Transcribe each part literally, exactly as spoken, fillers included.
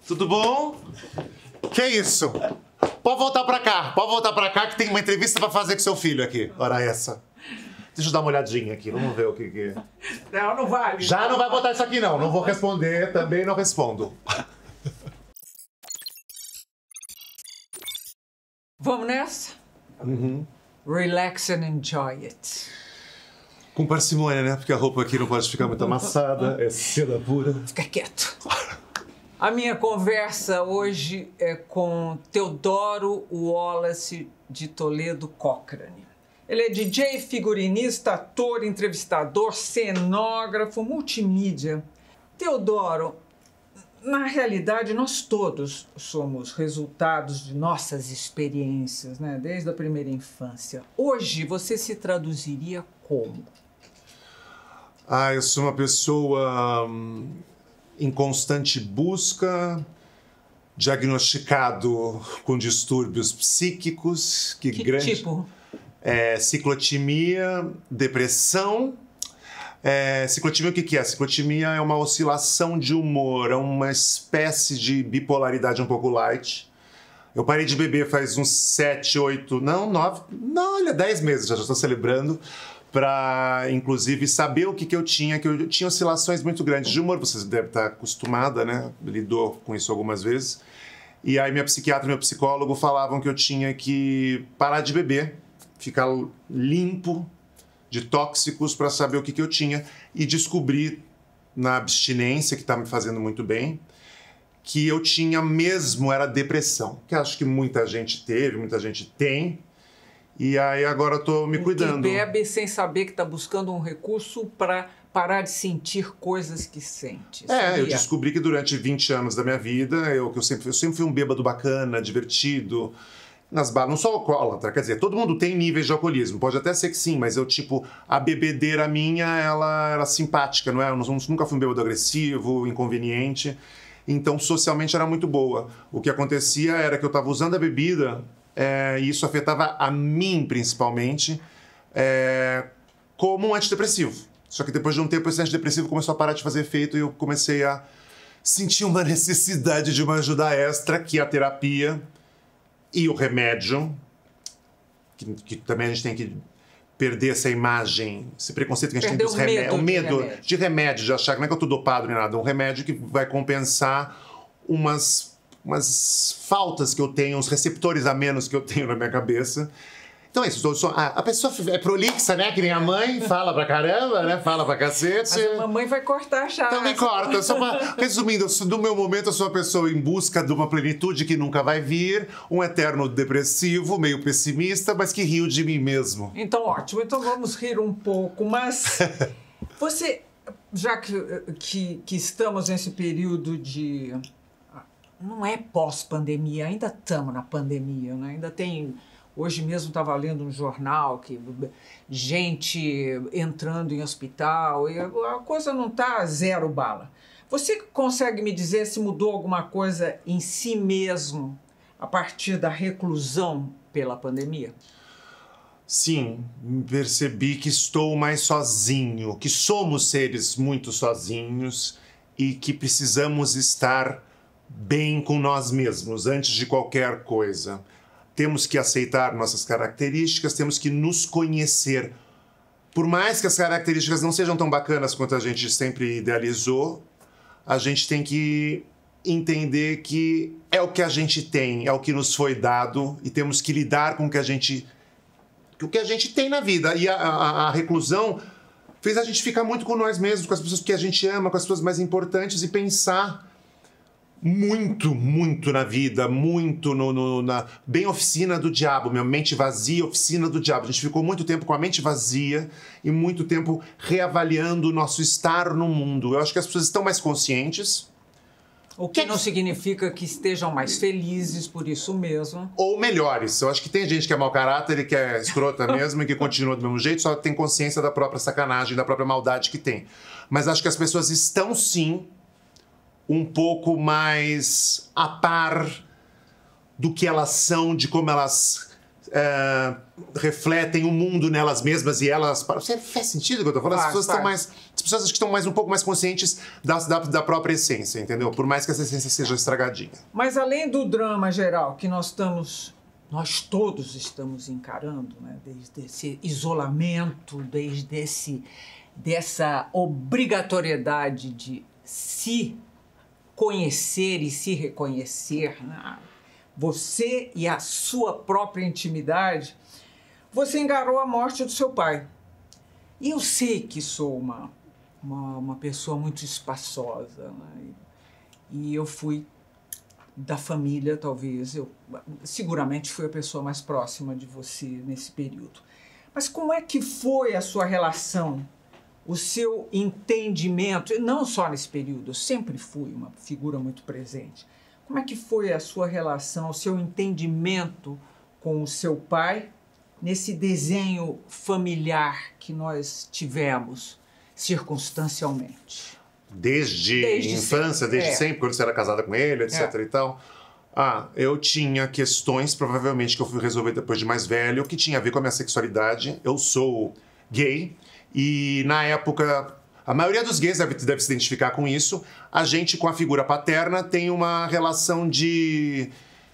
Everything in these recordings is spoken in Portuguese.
Tudo bom? Que isso? Pode voltar pra cá, pode voltar pra cá que tem uma entrevista pra fazer com seu filho aqui. Ora essa. Deixa eu dar uma olhadinha aqui, vamos ver o que que... Não, não vale. Já não vai botar isso aqui não, não vou responder, também não respondo. Vamos nessa? Uhum. Relax and enjoy it. Com parcimônia, né? Porque a roupa aqui não pode ficar muito amassada, é seda pura. Fica quieto. A minha conversa hoje é com Teodoro Wallace de Toledo Cochrane. Ele é D J, figurinista, ator, entrevistador, cenógrafo, multimídia. Teodoro, na realidade, nós todos somos resultados de nossas experiências, né? Desde a primeira infância. Hoje, você se traduziria como? Ah, eu sou uma pessoa hum, em constante busca, diagnosticado com distúrbios psíquicos. Que, que grande... tipo? É, ciclotimia, depressão. É, ciclotimia, o que, que é? Ciclotimia é uma oscilação de humor, é uma espécie de bipolaridade um pouco light. Eu parei de beber faz uns sete, oito, não, nove, não, olha, dez meses, já estou celebrando, para, inclusive, saber o que, que eu tinha, que eu tinha oscilações muito grandes de humor, você deve estar acostumada, né? Lidou com isso algumas vezes. E aí minha psiquiatra e meu psicólogo falavam que eu tinha que parar de beber, ficar limpo de tóxicos para saber o que, que eu tinha e descobri na abstinência, que está me fazendo muito bem, que eu tinha mesmo, era depressão, que acho que muita gente teve, muita gente tem, e aí agora eu tô me cuidando. Que bebe sem saber que está buscando um recurso para parar de sentir coisas que sente. É, sabia? eu descobri que durante vinte anos da minha vida, eu, que eu, sempre, eu sempre fui um bêbado bacana, divertido, nas balas, não sou alcoólatra, quer dizer, todo mundo tem níveis de alcoolismo, pode até ser que sim, mas eu, tipo, a bebedeira minha, ela era simpática, não é? Eu nunca fui um bêbado agressivo, inconveniente, então socialmente era muito boa. O que acontecia era que eu estava usando a bebida, é, e isso afetava a mim, principalmente, é, como um antidepressivo. Só que depois de um tempo esse antidepressivo começou a parar de fazer efeito e eu comecei a sentir uma necessidade de uma ajuda extra, que é a terapia, e o remédio, que, que também a gente tem que perder essa imagem, esse preconceito que a gente Perder tem dos o remédios. medo O medo de remédio. de remédio, de achar que não é que eu tô dopado nem nada. Um remédio que vai compensar umas, umas faltas que eu tenho, uns receptores a menos que eu tenho na minha cabeça. Então é isso. Eu sou, a, a pessoa é prolixa, né? Que nem a mãe, fala pra caramba, né? Fala pra cacete. Mas a mamãe vai cortar já. Então me corta. Só pra, resumindo, no meu momento eu sou uma pessoa em busca de uma plenitude que nunca vai vir, um eterno depressivo, meio pessimista, mas que rio de mim mesmo. Então, ótimo. Então vamos rir um pouco, mas você, já que, que, que estamos nesse período de... Não é pós-pandemia, ainda estamos na pandemia, né? Ainda tem... Hoje mesmo estava lendo um jornal que gente entrando em hospital e a coisa não está zero bala. Você consegue me dizer se mudou alguma coisa em si mesmo a partir da reclusão pela pandemia? Sim, percebi que estou mais sozinho, que somos seres muito sozinhos e que precisamos estar bem com nós mesmos antes de qualquer coisa. Temos que aceitar nossas características, temos que nos conhecer. Por mais que as características não sejam tão bacanas quanto a gente sempre idealizou, a gente tem que entender que é o que a gente tem, é o que nos foi dado e temos que lidar com o que a gente, o que a gente tem na vida. E a, a, a reclusão fez a gente ficar muito com nós mesmos, com as pessoas que a gente ama, com as pessoas mais importantes e pensar muito, muito na vida, muito no, no, na... Bem oficina do diabo, minha mente vazia, oficina do diabo. A gente ficou muito tempo com a mente vazia e muito tempo reavaliando o nosso estar no mundo. Eu acho que as pessoas estão mais conscientes. O que não significa que estejam mais felizes por isso mesmo. Ou melhores. Eu acho que tem gente que é mau caráter e que é escrota mesmo e que continua do mesmo jeito, só tem consciência da própria sacanagem, da própria maldade que tem. Mas acho que as pessoas estão, sim, um pouco mais a par do que elas são, de como elas é, refletem o mundo nelas mesmas e elas... Você faz sentido o que eu tô falando? As Faz, pessoas estão faz. mais... As pessoas acho que estão mais, um pouco mais conscientes da, da, da própria essência, entendeu? Por mais que essa essência seja estragadinha. Mas além do drama geral que nós estamos, nós todos estamos encarando, né? Desde esse isolamento, desde esse, dessa obrigatoriedade de se conhecer e se reconhecer, né? Você e a sua própria intimidade, você encarou a morte do seu pai. E eu sei que sou uma, uma, uma pessoa muito espaçosa, né? E eu fui da família, talvez, eu seguramente fui a pessoa mais próxima de você nesse período. Mas como é que foi a sua relação, o seu entendimento, não só nesse período, eu sempre fui uma figura muito presente. Como é que foi a sua relação, o seu entendimento com o seu pai nesse desenho familiar que nós tivemos circunstancialmente? Desde, Desde infância, sempre. desde É. sempre, quando você era casada com ele, etc É. e tal. Ah, eu tinha questões, provavelmente, que eu fui resolver depois de mais velho, que tinha a ver com a minha sexualidade. Eu sou gay e, na época, a maioria dos gays deve, deve se identificar com isso. A gente, com a figura paterna, tem uma relação de...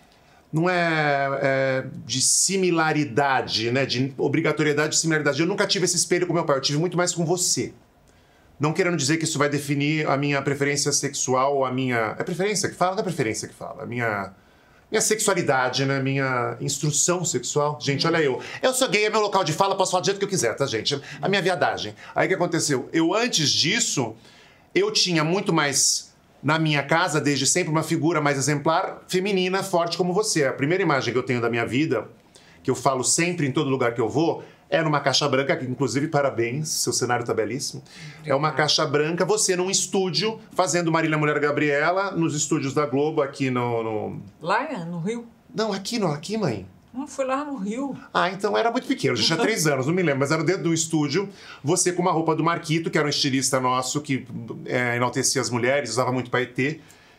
Não é, é de similaridade, né? De obrigatoriedade de similaridade. Eu nunca tive esse espelho com meu pai, eu tive muito mais com você. Não querendo dizer que isso vai definir a minha preferência sexual ou a minha... É preferência que fala? Não é preferência que fala. A minha... Minha sexualidade, né? Minha instrução sexual. Gente, olha eu. Eu sou gay, é meu local de fala, posso falar do jeito que eu quiser, tá, gente? A minha viadagem. Aí o que aconteceu? Eu, antes disso, eu tinha muito mais... Na minha casa, desde sempre, uma figura mais exemplar, feminina, forte como você. A primeira imagem que eu tenho da minha vida, que eu falo sempre em todo lugar que eu vou, é numa caixa branca, que inclusive, parabéns, seu cenário tá belíssimo. É uma caixa branca, você num estúdio, fazendo Marília Mulher Gabriela, nos estúdios da Globo, aqui no... no... Lá no Rio? Não, aqui, não, aqui, mãe. Não, foi lá no Rio. Ah, então era muito pequeno, já tinha três anos, não me lembro, mas era dentro do estúdio, você com uma roupa do Marquito, que era um estilista nosso, que é, enaltecia as mulheres, usava muito paetê,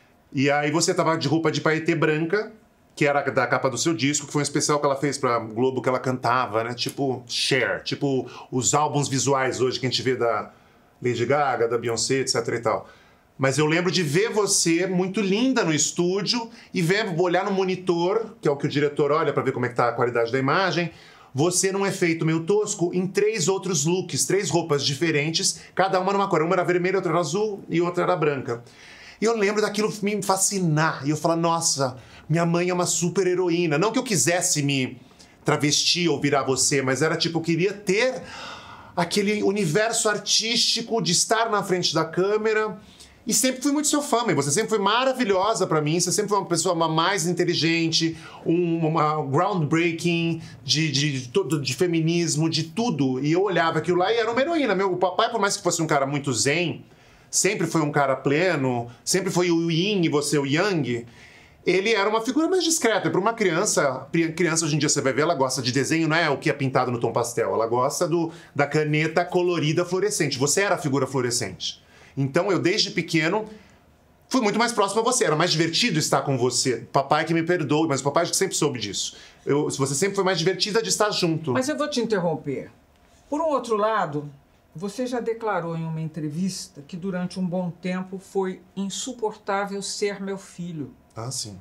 e aí você tava de roupa de paetê branca, que era da capa do seu disco, que foi um especial que ela fez pra Globo, que ela cantava, né, tipo Cher, tipo os álbuns visuais hoje que a gente vê da Lady Gaga, da Beyoncé, etc e tal. Mas eu lembro de ver você muito linda no estúdio e ver, olhar no monitor, que é o que o diretor olha para ver como é que tá a qualidade da imagem, você num efeito meio tosco em três outros looks, três roupas diferentes, cada uma numa cor. Uma era vermelha, outra era azul e outra era branca. E eu lembro daquilo me fascinar. E eu falar, nossa, minha mãe é uma super heroína. Não que eu quisesse me travestir ou virar você, mas era tipo, eu queria ter aquele universo artístico de estar na frente da câmera. E sempre fui muito seu fã, e você sempre foi maravilhosa pra mim, você sempre foi uma pessoa mais inteligente, um, uma groundbreaking de, de, de, de feminismo, de tudo. E eu olhava aquilo lá e era uma heroína. Meu, o papai, por mais que fosse um cara muito zen, sempre foi um cara pleno, sempre foi o yin e você o yang, ele era uma figura mais discreta. Para uma criança, criança hoje em dia você vai ver, ela gosta de desenho, não é o que é pintado no tom pastel, ela gosta do, da caneta colorida fluorescente. Você era a figura fluorescente. Então, eu, desde pequeno, fui muito mais próximo a você. Era mais divertido estar com você. Papai que me perdoe, mas o papai sempre soube disso. Eu, você sempre foi mais divertida de estar junto. Mas eu vou te interromper. Por um outro lado, você já declarou em uma entrevista que durante um bom tempo foi insuportável ser meu filho. Ah, sim.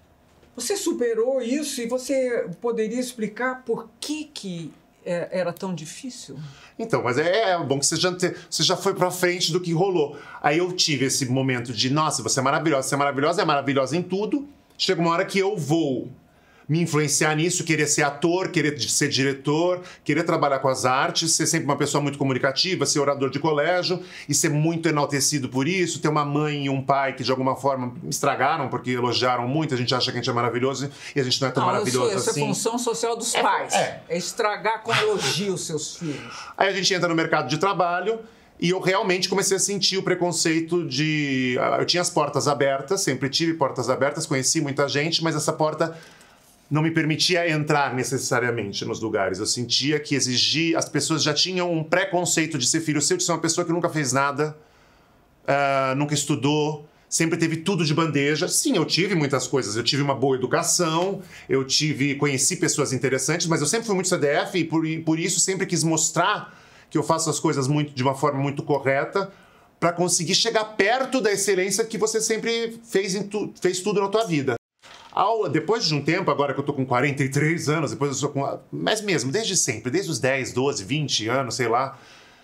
Você superou isso e você poderia explicar por que que é, era tão difícil? Então, mas é, é bom que você já, te, você já foi pra frente do que rolou. Aí eu tive esse momento de, nossa, você é maravilhosa, você é maravilhosa, é maravilhosa em tudo. Chega uma hora que eu vou me influenciar nisso, querer ser ator, querer ser diretor, querer trabalhar com as artes, ser sempre uma pessoa muito comunicativa, ser orador de colégio e ser muito enaltecido por isso, ter uma mãe e um pai que de alguma forma me estragaram porque elogiaram muito, a gente acha que a gente é maravilhoso e a gente não é tão não, maravilhoso isso, assim. Essa é função social dos é, pais, é. é estragar com elogio os seus filhos. Aí a gente entra no mercado de trabalho e eu realmente comecei a sentir o preconceito de... Eu tinha as portas abertas, sempre tive portas abertas, conheci muita gente, mas essa porta não me permitia entrar necessariamente nos lugares. Eu sentia que exigia... As pessoas já tinham um preconceito de ser filho seu, de ser uma pessoa que nunca fez nada, uh, nunca estudou, sempre teve tudo de bandeja. Sim, eu tive muitas coisas. Eu tive uma boa educação, eu tive, conheci pessoas interessantes, mas eu sempre fui muito C D F e por, por isso sempre quis mostrar que eu faço as coisas muito, de uma forma muito correta para conseguir chegar perto da excelência que você sempre fez, em tu, fez tudo na tua vida. Ao, depois de um tempo, agora que eu tô com quarenta e três anos, depois eu sou com... Mas mesmo, desde sempre, desde os dez, doze, vinte anos, sei lá,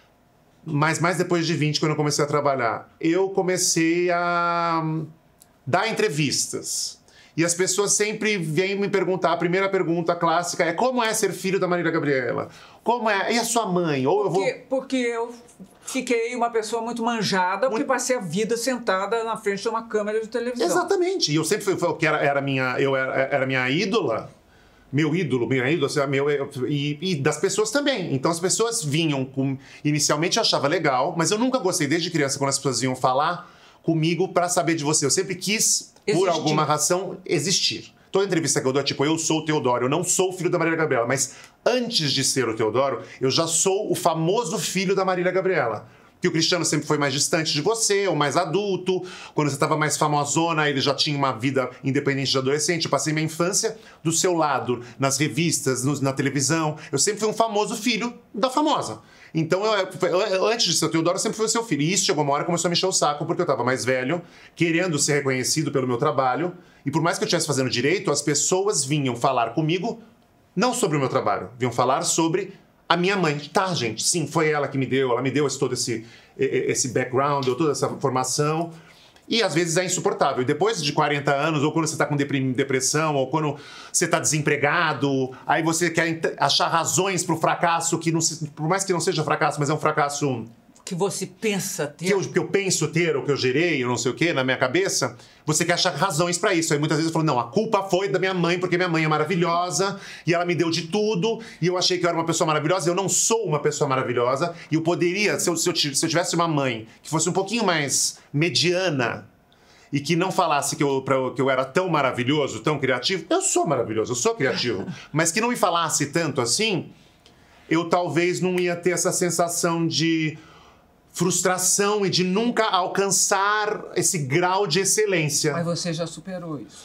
mas mais depois de vinte, quando eu comecei a trabalhar, eu comecei a dar entrevistas. E as pessoas sempre vêm me perguntar, a primeira pergunta clássica é: como é ser filho da Marília Gabriela? Como é? E a sua mãe? Ou eu vou... porque, porque eu fiquei uma pessoa muito manjada, porque muito... passei a vida sentada na frente de uma câmera de televisão. Exatamente. E eu sempre fui, que era, era minha, eu era, era minha ídola. Meu ídolo, minha ídola, meu, e, e das pessoas também. Então as pessoas vinham com... Inicialmente eu achava legal, mas eu nunca gostei, desde criança, quando as pessoas vinham falar comigo para saber de você. Eu sempre quis, existir. Por alguma razão, existir. Toda entrevista que eu dou é tipo: eu sou o Teodoro, eu não sou o filho da Marília Gabriela. Mas antes de ser o Teodoro, eu já sou o famoso filho da Marília Gabriela. Que o Cristiano sempre foi mais distante de você, ou mais adulto. Quando você estava mais famosona, ele já tinha uma vida independente de adolescente. Eu passei minha infância do seu lado, nas revistas, no, na televisão. Eu sempre fui um famoso filho da famosa. Então, eu, eu, antes de ser o Teodoro, eu sempre fui o seu filho. E isso, chegou uma hora, começou a me encher o saco, porque eu estava mais velho, querendo ser reconhecido pelo meu trabalho. E por mais que eu estivesse fazendo direito, as pessoas vinham falar comigo, não sobre o meu trabalho, vinham falar sobre... a minha mãe. Tá, gente, sim, foi ela que me deu, ela me deu esse, todo esse, esse background, deu toda essa formação. E às vezes é insuportável. E depois de quarenta anos, ou quando você está com depressão, ou quando você está desempregado, aí você quer achar razões para o fracasso, que não, por mais que não seja fracasso, mas é um fracasso... que você pensa ter. Que eu, que eu penso ter, ou que eu gerei, ou não sei o quê, na minha cabeça, você quer achar razões pra isso. Aí muitas vezes eu falo: não, a culpa foi da minha mãe, porque minha mãe é maravilhosa, e ela me deu de tudo, e eu achei que eu era uma pessoa maravilhosa. Eu não sou uma pessoa maravilhosa, e eu poderia, se eu, se eu, se eu tivesse uma mãe que fosse um pouquinho mais mediana, e que não falasse que eu, pra, que eu era tão maravilhoso, tão criativo. Eu sou maravilhoso, eu sou criativo. Mas que não me falasse tanto assim, eu talvez não ia ter essa sensação de... frustração e de nunca alcançar esse grau de excelência. Mas você já superou isso.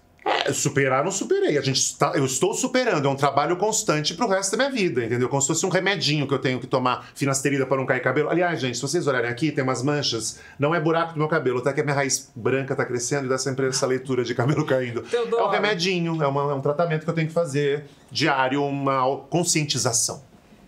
É, superar não superei. A gente está, eu estou superando. É um trabalho constante pro resto da minha vida, entendeu? Como se fosse um remedinho que eu tenho que tomar, finasterida para não cair cabelo. Aliás, gente, se vocês olharem aqui, tem umas manchas. Não é buraco do meu cabelo, tá? Que a minha raiz branca tá crescendo e dá sempre essa leitura de cabelo caindo. Teodoro. É um remedinho, é, uma, é um tratamento que eu tenho que fazer diário, uma conscientização.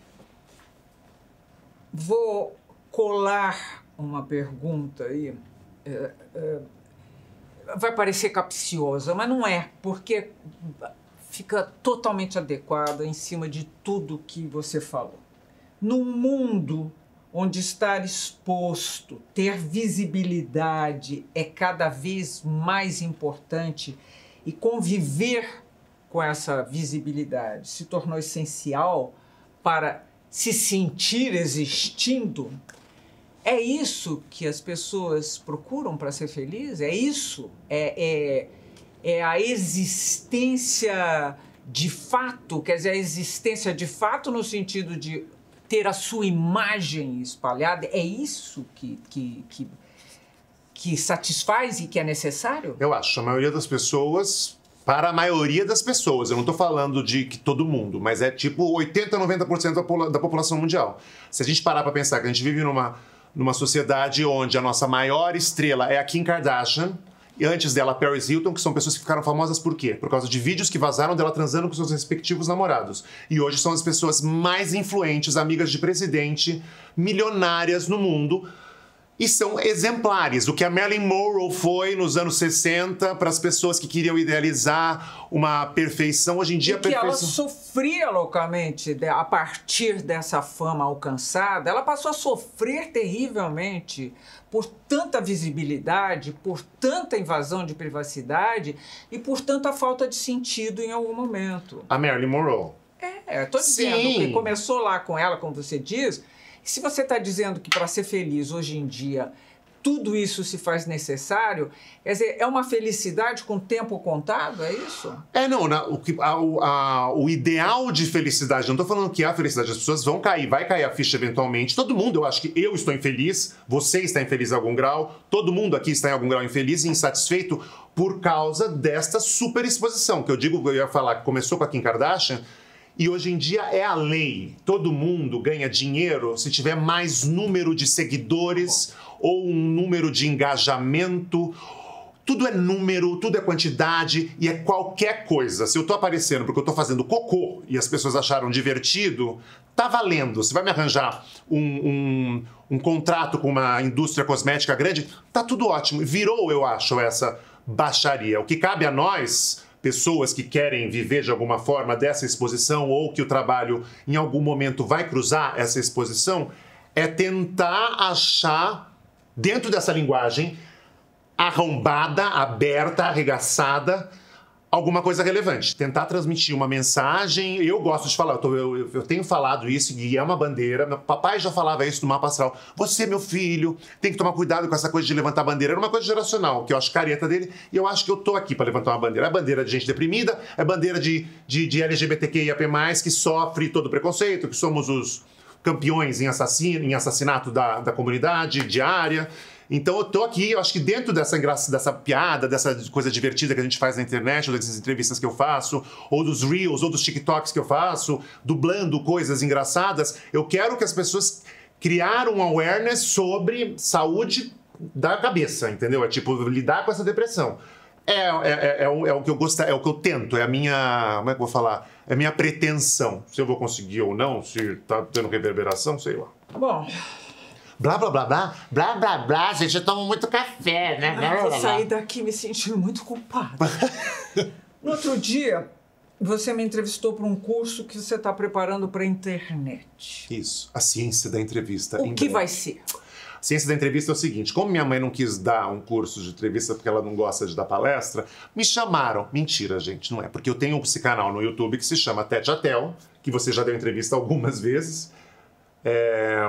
Vou colar uma pergunta aí, é, é, vai parecer capciosa, mas não é, porque fica totalmente adequada em cima de tudo que você falou. Num mundo onde estar exposto, ter visibilidade é cada vez mais importante e conviver com essa visibilidade se tornou essencial para se sentir existindo. É isso que as pessoas procuram para ser felizes? É isso? É, é, é a existência de fato? Quer dizer, a existência de fato no sentido de ter a sua imagem espalhada? É isso que, que, que, que satisfaz e que é necessário? Eu acho. A maioria das pessoas... Para a maioria das pessoas, eu não estou falando de que todo mundo, mas é tipo oitenta, noventa por cento da, da população mundial. Se a gente parar para pensar que a gente vive numa, numa sociedade onde a nossa maior estrela é a Kim Kardashian, e antes dela a Paris Hilton, que são pessoas que ficaram famosas por quê? Por causa de vídeos que vazaram dela transando com seus respectivos namorados. E hoje são as pessoas mais influentes, amigas de presidente, milionárias no mundo, e são exemplares. O que a Marilyn Monroe foi nos anos sessenta para as pessoas que queriam idealizar uma perfeição. Hoje em dia, e que a perfeição... ela sofria loucamente a partir dessa fama alcançada. Ela passou a sofrer terrivelmente por tanta visibilidade, por tanta invasão de privacidade e por tanta falta de sentido em algum momento. A Marilyn Monroe. É, estou dizendo que começou lá com ela, como você diz. Se você está dizendo que para ser feliz hoje em dia tudo isso se faz necessário. Quer dizer, é uma felicidade com tempo contado, é isso? É, não, na, o, a, a, o ideal de felicidade, não estou falando que a felicidade, as pessoas vão cair, vai cair a ficha eventualmente. Todo mundo, eu acho que eu estou infeliz, você está infeliz em algum grau, todo mundo aqui está em algum grau infeliz e insatisfeito por causa desta superexposição, que eu digo, eu ia falar, que começou com a Kim Kardashian, e hoje em dia é a lei. Todo mundo ganha dinheiro se tiver mais número de seguidores ou um número de engajamento. Tudo é número, tudo é quantidade e é qualquer coisa. Se eu tô aparecendo porque eu tô fazendo cocô e as pessoas acharam divertido, tá valendo. Você vai me arranjar um, um, um contrato com uma indústria cosmética grande, tá tudo ótimo. Virou, eu acho, essa baixaria. O que cabe a nós, pessoas que querem viver de alguma forma dessa exposição ou que o trabalho em algum momento vai cruzar essa exposição, é tentar achar, dentro dessa linguagem arrombada, aberta, arregaçada, alguma coisa relevante. Tentar transmitir uma mensagem. Eu gosto de falar, eu, tô, eu, eu tenho falado isso e é uma bandeira. Meu papai já falava isso no mapa astral. Você, meu filho, tem que tomar cuidado com essa coisa de levantar bandeira. Era uma coisa geracional, que eu acho careta dele, e eu acho que eu tô aqui para levantar uma bandeira. É bandeira de gente deprimida, é bandeira de, de, de L G B T Q I A P mais, que sofre todo preconceito, que somos os campeões em, assassino, em assassinato da, da comunidade diária. Então eu tô aqui, eu acho que dentro dessa, dessa piada, dessa coisa divertida que a gente faz na internet, ou dessas entrevistas que eu faço, ou dos Reels, ou dos TikToks que eu faço, dublando coisas engraçadas, eu quero que as pessoas criar um awareness sobre saúde da cabeça, entendeu? É tipo, lidar com essa depressão. É, é, é, é, o, é o que eu gosto, é o que eu tento, é a minha, como é que eu vou falar? É a minha pretensão. Se eu vou conseguir ou não, se tá tendo reverberação, sei lá. Bom... Blá, blá, blá, blá, blá, blá, blá, gente, eu tomo muito café, né? Ah, eu vou sair daqui me sentindo muito culpada. No outro dia, você me entrevistou para um curso que você está preparando para a internet. Isso, a ciência da entrevista. O que vai ser? A ciência da entrevista é o seguinte, como minha mãe não quis dar um curso de entrevista porque ela não gosta de dar palestra, me chamaram. Mentira, gente, não é. Porque eu tenho esse canal no YouTube que se chama Tete a Tel, que você já deu entrevista algumas vezes. É...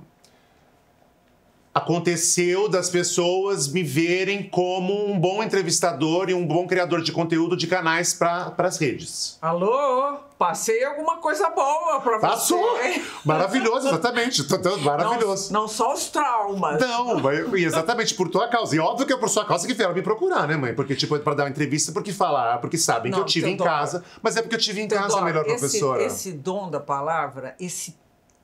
Aconteceu das pessoas me verem como um bom entrevistador e um bom criador de conteúdo de canais para as redes. Alô? Passei alguma coisa boa para você. Passou! Maravilhoso, exatamente. Tô, tô, maravilhoso. Não, não só os traumas. Não, exatamente por tua causa. E óbvio que é por sua causa que vieram me procurar, né, mãe? Porque, tipo, para dar uma entrevista, porque falar, porque sabem não, que eu tive em casa. Mas é porque eu tive em casa a melhor esse, professora. Esse dom da palavra, esse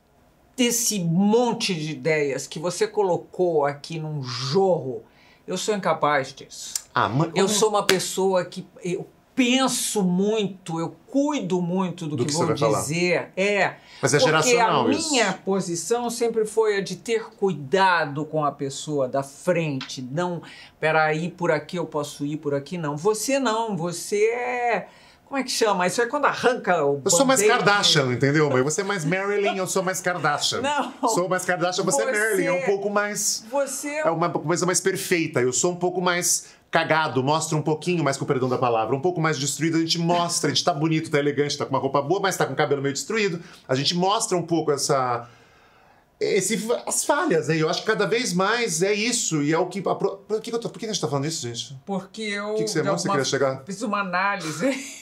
esse monte de ideias que você colocou aqui num jorro, eu sou incapaz disso. Ah, mãe, eu sou uma pessoa que eu penso muito, eu cuido muito do, do que, que vou dizer. Falar. É. Mas é geracional porque a isso. minha posição sempre foi a de ter cuidado com a pessoa da frente. Não, peraí, por aqui eu posso ir, por aqui não. Você não, você é... Como é que chama? Isso é quando arranca o Eu sou mais Kardashian, entendeu, mãe? Você é mais Marilyn, eu sou mais Kardashian. Não. Sou mais Kardashian, você, você é Marilyn. É um pouco mais... Você... É uma coisa mais perfeita. Eu sou um pouco mais cagado, mostra um pouquinho mais, com o perdão da palavra, um pouco mais destruído. A gente mostra, a gente tá bonito, tá elegante, tá com uma roupa boa, mas tá com o cabelo meio destruído. A gente mostra um pouco essa... Esse, as falhas, né? Eu acho que cada vez mais é isso. E é o que... Por que, eu tô, por que a gente tá falando isso, gente? Porque eu... O que, que você, você queria chegar? Fiz uma análise...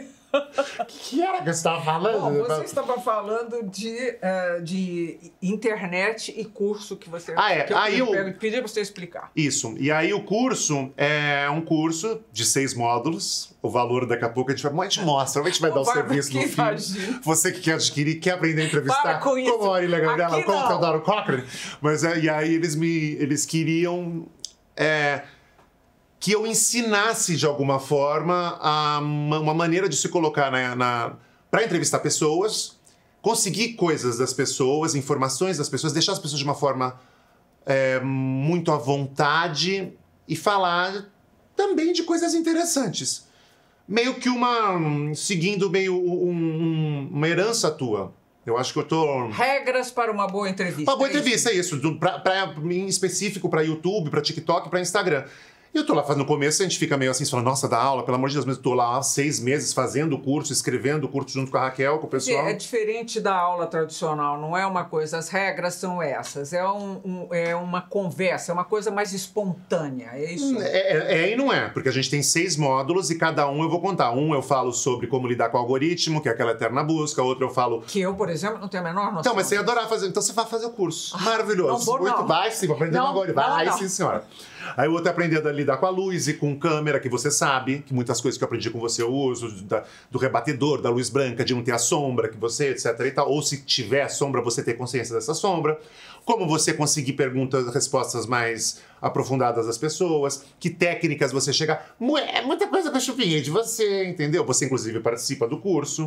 O que era que você estava falando? Bom, você estava falando de, uh, de internet e curso que você... Ah, é. Que eu aí pedi, eu... pedi para você explicar. Isso. E aí o curso é um curso de seis módulos. O valor daqui a pouco a gente, vai, a gente mostra. A gente vai dar o serviço no fim. Você que quer adquirir, quer aprender a entrevistar. Para com isso. Como a Marília Gabriela, como o Teodoro Cochrane. Mas é, e aí eles me... Eles queriam... É, que eu ensinasse, de alguma forma, a, uma, uma maneira de se colocar na, na, para entrevistar pessoas, conseguir coisas das pessoas, informações das pessoas, deixar as pessoas de uma forma é, muito à vontade e falar também de coisas interessantes. Meio que uma... seguindo meio um, um, uma herança tua. Eu acho que eu tô... Regras para uma boa entrevista. Uma boa entrevista, é isso. Pra, pra, em específico para YouTube, para TikTok, para Instagram. E eu tô lá fazendo no começo, a gente fica meio assim, falando, nossa, dá aula, pelo amor de Deus, mas eu tô lá há seis meses fazendo o curso, escrevendo o curso junto com a Raquel, com o pessoal. É diferente da aula tradicional, não é uma coisa, as regras são essas, é, um, um, é uma conversa, é uma coisa mais espontânea, é isso? É, é, é e não é, porque a gente tem seis módulos e cada um eu vou contar. Um eu falo sobre como lidar com o algoritmo, que é aquela eterna busca, outro eu falo... Que eu, por exemplo, não tenho a menor noção. Então, mas você ia adorar fazer, então você vai fazer o curso. Maravilhoso. não vou, Muito não. vai sim, vou aprender Não, agora. não, Vai não. sim, senhora. Aí o outro é aprender a lidar com a luz e com câmera, que você sabe, que muitas coisas que eu aprendi com você eu uso, da, do rebatedor, da luz branca, de não ter a sombra, que você, etc e tal. Ou se tiver sombra, você ter consciência dessa sombra. Como você conseguir perguntas, respostas mais aprofundadas das pessoas. Que técnicas você chegar. É muita coisa que eu chupinhei de você, entendeu? Você, inclusive, participa do curso.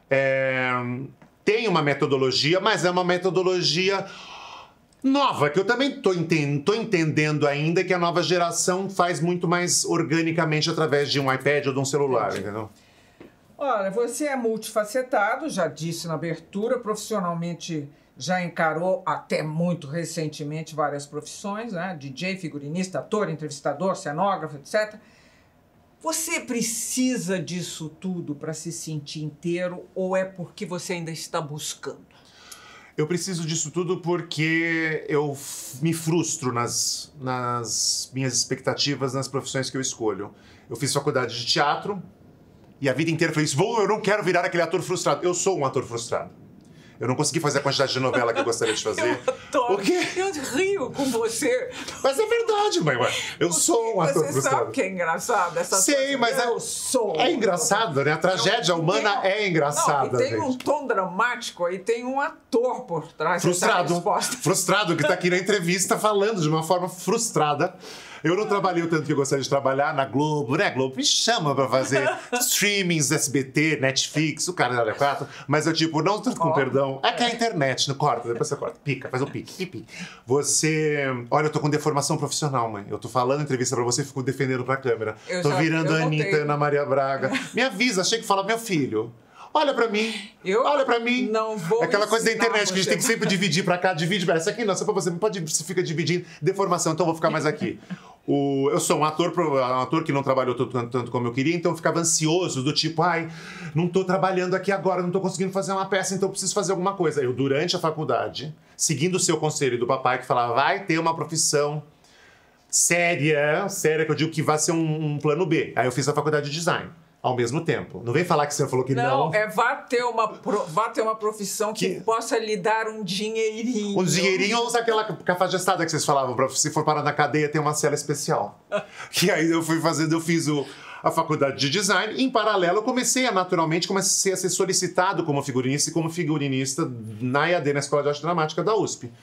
É, tem uma metodologia, mas é uma metodologia... nova, que eu também tô entendendo, tô entendendo ainda que a nova geração faz muito mais organicamente através de um iPad ou de um celular, entendeu? Olha, você é multifacetado, já disse na abertura, profissionalmente já encarou até muito recentemente várias profissões, né? D J, figurinista, ator, entrevistador, cenógrafo, etcétera. Você precisa disso tudo para se sentir inteiro ou é porque você ainda está buscando? Eu preciso disso tudo porque eu f- me frustro nas, nas minhas expectativas nas profissões que eu escolho. Eu fiz faculdade de teatro e a vida inteira eu falei isso, vou, eu não quero virar aquele ator frustrado. Eu sou um ator frustrado. Eu não consegui fazer a quantidade de novela que eu gostaria de fazer. Eu adoro. O quê? Eu rio com você. Mas é verdade, mãe. ué. Eu sou um ator Você frustrado. sabe que é engraçado essa Sei, mas é, eu sou. é engraçado, né? A tragédia Não, humana tem- é engraçada, Não, e tem um gente. tom dramático aí, tem um ator por trás dessa Frustrado, resposta. frustrado, que tá aqui na entrevista falando de uma forma frustrada. Eu não trabalhei o tanto que eu gostaria de trabalhar na Globo, né? Globo me chama pra fazer streamings, S B T, Netflix, o cara da quatro, mas eu, tipo, não tanto com Ó. perdão. É que é a internet, não corta, depois você corta. Pica, faz um pique, pique. Você. Olha, eu tô com deformação profissional, mãe. Eu tô falando entrevista pra você e fico defendendo pra câmera. Eu tô já- virando eu a Anitta, notei. Ana Maria Braga. Me avisa, chega e fala, meu filho. Olha pra mim. Eu Olha pra mim. não vou É aquela coisa da ensinar internet que a gente você. tem que sempre dividir pra cá, divide pra essa aqui, não, só pra você. Não pode, você fica dividindo. Deformação, então eu vou ficar mais aqui. O, eu sou um ator, pro- um ator que não trabalhou tanto, tanto, tanto como eu queria, então eu ficava ansioso, do tipo, ai, não tô trabalhando aqui agora, não tô conseguindo fazer uma peça, então eu preciso fazer alguma coisa. Eu, durante a faculdade, seguindo o seu conselho do papai, que falava, vai ter uma profissão séria, séria, que eu digo que vai ser um, um plano B. Aí eu fiz a faculdade de design, ao mesmo tempo. Não vem falar que você falou que não. Não, é vá ter uma, pro- vá ter uma profissão que, Que- possa lhe dar um dinheirinho. Um dinheirinho ou usa aquela cafajestada que vocês falavam, pra se for parar na cadeia tem uma cela especial. Que aí eu fui fazendo, eu fiz o, a faculdade de design, em paralelo eu comecei a naturalmente, comecei a ser solicitado como figurinista e como figurinista na E A D, na Escola de Arte Dramática da U S P.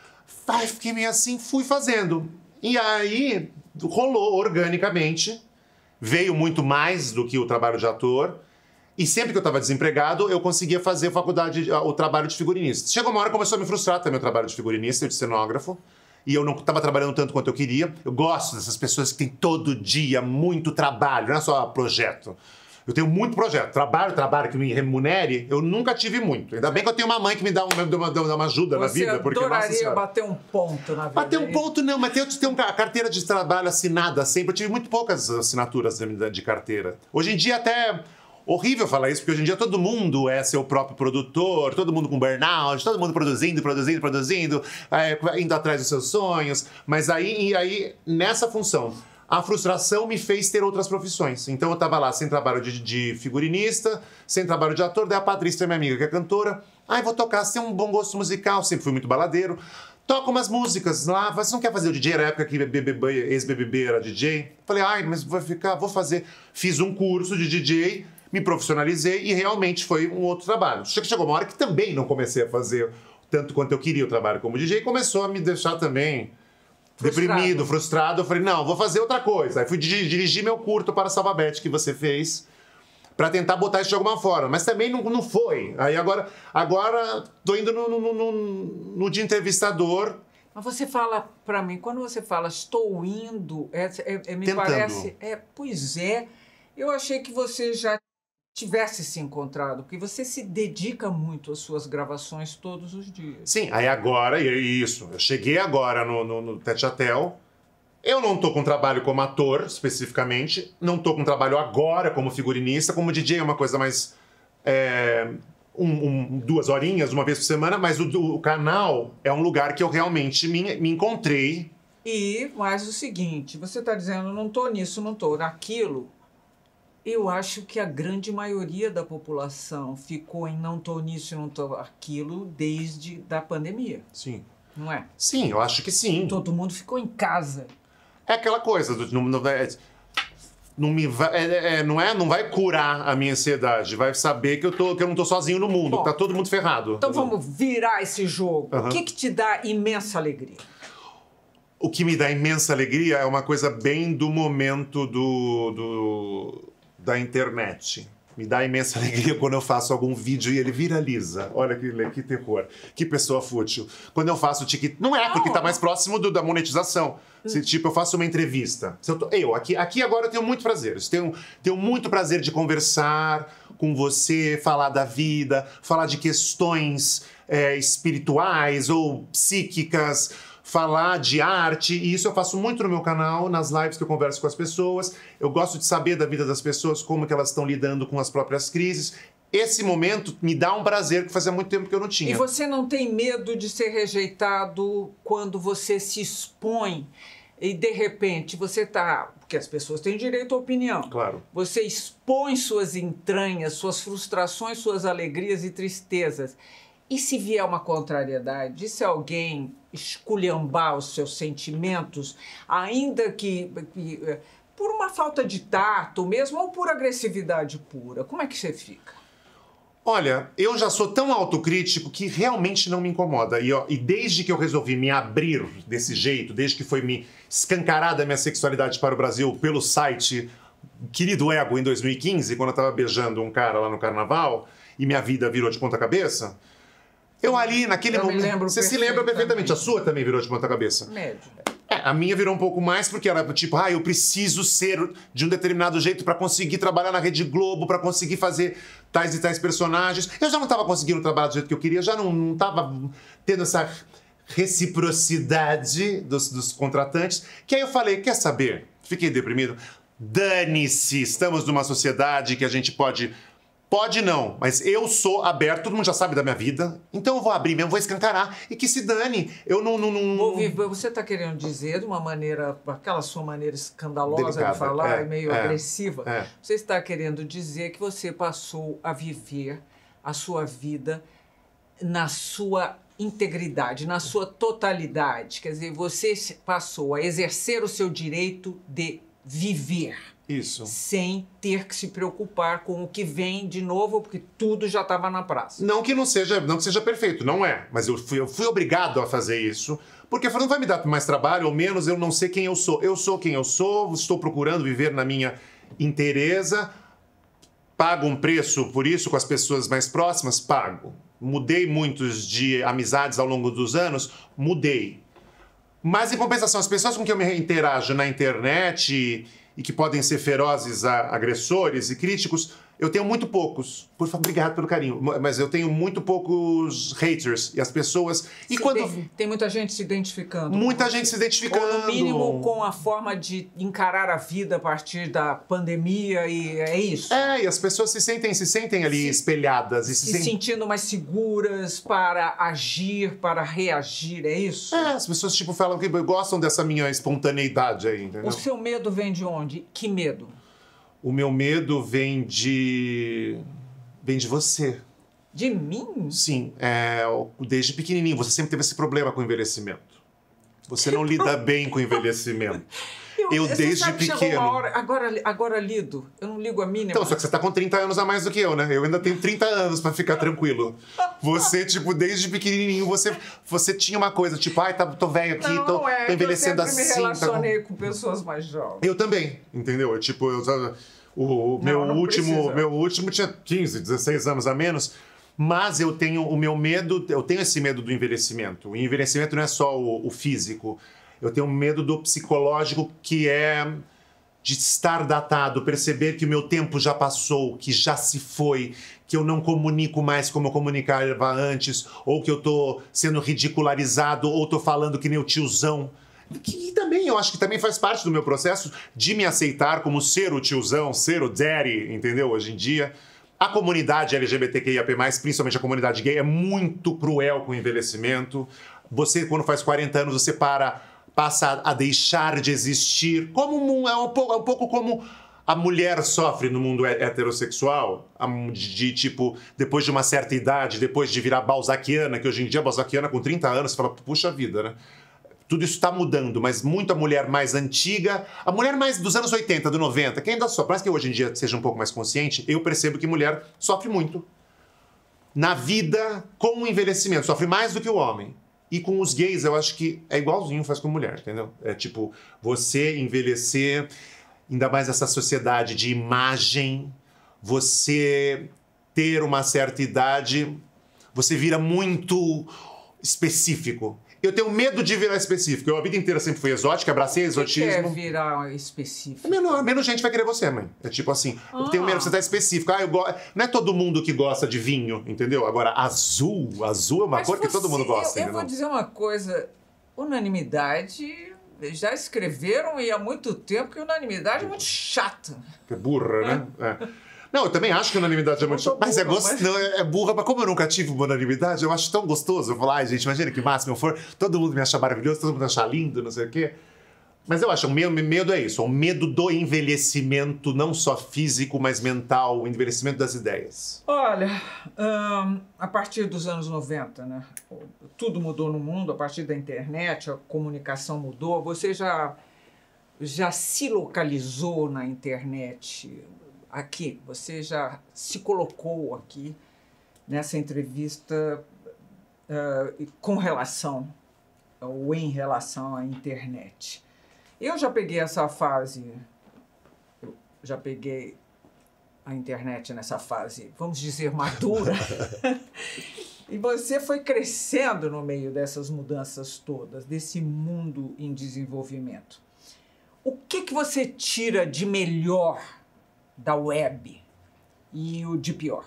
Aí fiquei meio assim, fui fazendo. E aí rolou organicamente, veio muito mais do que o trabalho de ator. E sempre que eu estava desempregado, eu conseguia fazer a faculdade, o trabalho de figurinista. Chegou uma hora que começou a me frustrar também o trabalho de figurinista e de cenógrafo. E eu não estava trabalhando tanto quanto eu queria. Eu gosto dessas pessoas que têm todo dia muito trabalho, não é só projeto. Eu tenho muito projeto. Trabalho, trabalho que me remunere, eu nunca tive muito. Ainda bem que eu tenho uma mãe que me dá, um, me dá uma, dá uma ajuda na Você vida. Porque, nossa adoraria senhora, bater um ponto na vida. Bater um hein? ponto não, mas tem, tem uma carteira de trabalho assinada sempre. Eu tive muito poucas assinaturas de, de carteira. Hoje em dia até horrível falar isso, porque hoje em dia todo mundo é seu próprio produtor, todo mundo com burnout, todo mundo produzindo, produzindo, produzindo, é, indo atrás dos seus sonhos. Mas aí, e aí nessa função, a frustração me fez ter outras profissões. Então eu tava lá sem trabalho de, de figurinista, sem trabalho de ator, daí a Patrícia, minha amiga, que é cantora, ai, vou tocar, você tem um bom gosto musical, sempre fui muito baladeiro, toca umas músicas lá, você não quer fazer o D J? Era a época que ex-B B B era D J. Falei, ai, mas vou ficar, vou fazer. Fiz um curso de D J, me profissionalizei e realmente foi um outro trabalho. Chegou uma hora que também não comecei a fazer tanto quanto eu queria o trabalho como D J, e começou a me deixar também Frustrado. deprimido, frustrado. Eu falei, não, vou fazer outra coisa. Aí fui di- dirigir meu curto para Salvabete que você fez, para tentar botar isso de alguma forma. Mas também não, não foi. Aí agora, agora tô indo no, no, no, no de entrevistador. Mas você fala pra mim, quando você fala estou indo, é, é- é- me Tentando. parece... É, pois é, eu achei que você já tivesse se encontrado, porque você se dedica muito às suas gravações todos os dias. Sim, aí agora, e é isso. Eu cheguei agora no, no, no Tete a Tel, Eu não tô com trabalho como ator, especificamente. Não tô com trabalho agora como figurinista. Como D J é uma coisa mais... É, um, um, duas horinhas, uma vez por semana. Mas o, o canal é um lugar que eu realmente me, me encontrei. E mais o seguinte, você está dizendo, não tô nisso, não tô naquilo. Eu acho que a grande maioria da população ficou em não tô nisso e não tô aquilo desde da pandemia. Sim. Não é? Sim, eu acho que sim. Todo mundo ficou em casa. É aquela coisa, do, não, não, é, não, me vai, é, é, não, é, não vai curar a minha ansiedade, vai saber que eu, tô, que eu não tô sozinho no mundo, Bom, que tá todo mundo ferrado. Então vamos virar esse jogo. Uhum. O que, que te dá imensa alegria? O que me dá imensa alegria é uma coisa bem do momento do, do, da internet. Me dá imensa alegria quando eu faço algum vídeo e ele viraliza. Olha que, que terror. Que pessoa fútil. Quando eu faço TikTok... Não é, porque tá mais próximo do, da monetização. Se, tipo, eu faço uma entrevista. Se eu, tô, eu aqui, aqui agora eu tenho muito prazer. Eu tenho, tenho muito prazer de conversar com você, falar da vida, falar de questões é, espirituais ou psíquicas, falar de arte, e isso eu faço muito no meu canal, nas lives que eu converso com as pessoas. Eu gosto de saber da vida das pessoas, como que elas estão lidando com as próprias crises. Esse momento me dá um prazer que fazia muito tempo que eu não tinha. E você não tem medo de ser rejeitado quando você se expõe e, de repente, você tá... Porque as pessoas têm direito à opinião. Claro. Você expõe suas entranhas, suas frustrações, suas alegrias e tristezas. E se vier uma contrariedade, e se alguém esculhambar os seus sentimentos, ainda que, que por uma falta de tato mesmo, ou por agressividade pura, como é que você fica? Olha, eu já sou tão autocrítico que realmente não me incomoda. E, ó, e desde que eu resolvi me abrir desse jeito, desde que foi me escancarada a minha sexualidade para o Brasil pelo site Querido Ego em dois mil e quinze, quando eu estava beijando um cara lá no carnaval, e minha vida virou de ponta cabeça... Eu ali, naquele eu momento... Você se lembra perfeitamente. A sua também virou de ponta cabeça? Médio. É, a minha virou um pouco mais porque era tipo, ah, eu preciso ser de um determinado jeito para conseguir trabalhar na Rede Globo, para conseguir fazer tais e tais personagens. Eu já não estava conseguindo trabalhar do jeito que eu queria, já não, não tava tendo essa reciprocidade dos, dos contratantes. Que aí eu falei, quer saber? Fiquei deprimido. Dane-se, estamos numa sociedade que a gente pode... Pode não, mas eu sou aberto, todo mundo já sabe da minha vida, então eu vou abrir mesmo, vou escancarar e que se dane. Eu não... não, não... Vou viver, você está querendo dizer de uma maneira, aquela sua maneira escandalosa Delicada, de falar, é, meio é, agressiva, é. Você está querendo dizer que você passou a viver a sua vida na sua integridade, na sua totalidade. Quer dizer, você passou a exercer o seu direito de viver. Isso. Sem ter que se preocupar com o que vem de novo, porque tudo já estava na praça. Não que não seja, não que seja perfeito, não é. Mas eu fui, eu fui obrigado a fazer isso, porque não vai me dar mais trabalho, ou menos eu não sei quem eu sou. Eu sou quem eu sou, estou procurando viver na minha inteireza, pago um preço por isso com as pessoas mais próximas, pago. Mudei muitos de amizades ao longo dos anos, mudei. Mas, em compensação, as pessoas com quem eu me interajo na internet... E, e que podem ser ferozes a agressores e críticos, eu tenho muito poucos. Por favor, obrigado pelo carinho. Mas eu tenho muito poucos haters. E as pessoas... E se quando... Tem, tem muita gente se identificando. Muita gente se identificando. Ou, no mínimo, com a forma de encarar a vida a partir da pandemia, e é isso. É, e as pessoas se sentem, se sentem ali se, espelhadas. E se, se sent... sentindo mais seguras para agir, para reagir, é isso? É, as pessoas tipo falam que gostam dessa minha espontaneidade aí, entendeu? O seu medo vem de onde? Que medo? O meu medo vem de... vem de você. De mim? Sim, é, desde pequenininho. Você sempre teve esse problema com o envelhecimento. Você não lida bem com o envelhecimento. Eu, eu desde sabe que pequeno... Chegou uma hora, agora, agora lido, eu não ligo a mínima. Então, só que você tá com trinta anos a mais do que eu, né? Eu ainda tenho trinta anos pra ficar tranquilo. Você, tipo, desde pequenininho, você, você tinha uma coisa, tipo, ai, tá, tô velho aqui, não, tô, não é, tô envelhecendo eu sempre assim. me relacionei tá com... com pessoas mais jovens. Eu também, entendeu? Eu, tipo, eu, o, o não, meu, não último, precisa. meu último tinha quinze, dezesseis anos a menos, mas eu tenho o meu medo, eu tenho esse medo do envelhecimento. O envelhecimento não é só o, o físico, eu tenho medo do psicológico, que é de estar datado, perceber que o meu tempo já passou, que já se foi, que eu não comunico mais como eu comunicava antes, ou que eu tô sendo ridicularizado, ou tô falando que nem o tiozão. que também, eu acho que também faz parte do meu processo de me aceitar como ser o tiozão, ser o daddy, entendeu? Hoje em dia. A comunidade L G B T Q I A P mais, principalmente a comunidade gay, é muito cruel com o envelhecimento. Você, quando faz quarenta anos, você para, passa a deixar de existir. Como um, é, um pouco, é um pouco como a mulher sofre no mundo heterossexual, de tipo, depois de uma certa idade, depois de virar balzaquiana, que hoje em dia, balzaquiana com trinta anos, você fala, puxa vida, né? Tudo isso está mudando, mas muita mulher mais antiga, a mulher mais dos anos oitenta, do noventa, que ainda sofre, mas que hoje em dia seja um pouco mais consciente, eu percebo que mulher sofre muito. Na vida, com o envelhecimento, sofre mais do que o homem. E com os gays, eu acho que é igualzinho faz com mulher, entendeu? É tipo, você envelhecer, ainda mais essa sociedade de imagem, você ter uma certa idade, você vira muito específico. Eu tenho medo de virar específico. Eu a vida inteira sempre fui exótica, abracei exotismo. O que é virar específico? Menos, menos gente vai querer você, mãe. É tipo assim, ah. eu tenho medo de você estar específico. Ah, eu go... Não é todo mundo que gosta de vinho, entendeu? Agora, azul, azul é uma Mas cor você, que todo mundo gosta. Eu, eu vou dizer uma coisa, unanimidade, já escreveram e há muito tempo que unanimidade é muito chata. É burra, né? É. Não, eu também acho que unanimidade é muito chata. Mas, é, gost... mas... Não, é burra, mas como eu nunca tive uma unanimidade, eu acho tão gostoso. Eu falo, ai, gente, imagina que máximo eu for, todo mundo me achar maravilhoso, todo mundo me achar lindo, não sei o quê. Mas eu acho, o meu medo é isso, o medo do envelhecimento, não só físico, mas mental, o envelhecimento das ideias. Olha, hum, a partir dos anos noventa, né? Tudo mudou no mundo, a partir da internet, a comunicação mudou. Você já, já se localizou na internet aqui? Você já se colocou aqui nessa entrevista uh, com relação, ou em relação à internet? Eu já peguei essa fase, eu já peguei a internet nessa fase, vamos dizer, madura. E você foi crescendo no meio dessas mudanças todas, desse mundo em desenvolvimento. O que que você tira de melhor da web e o de pior?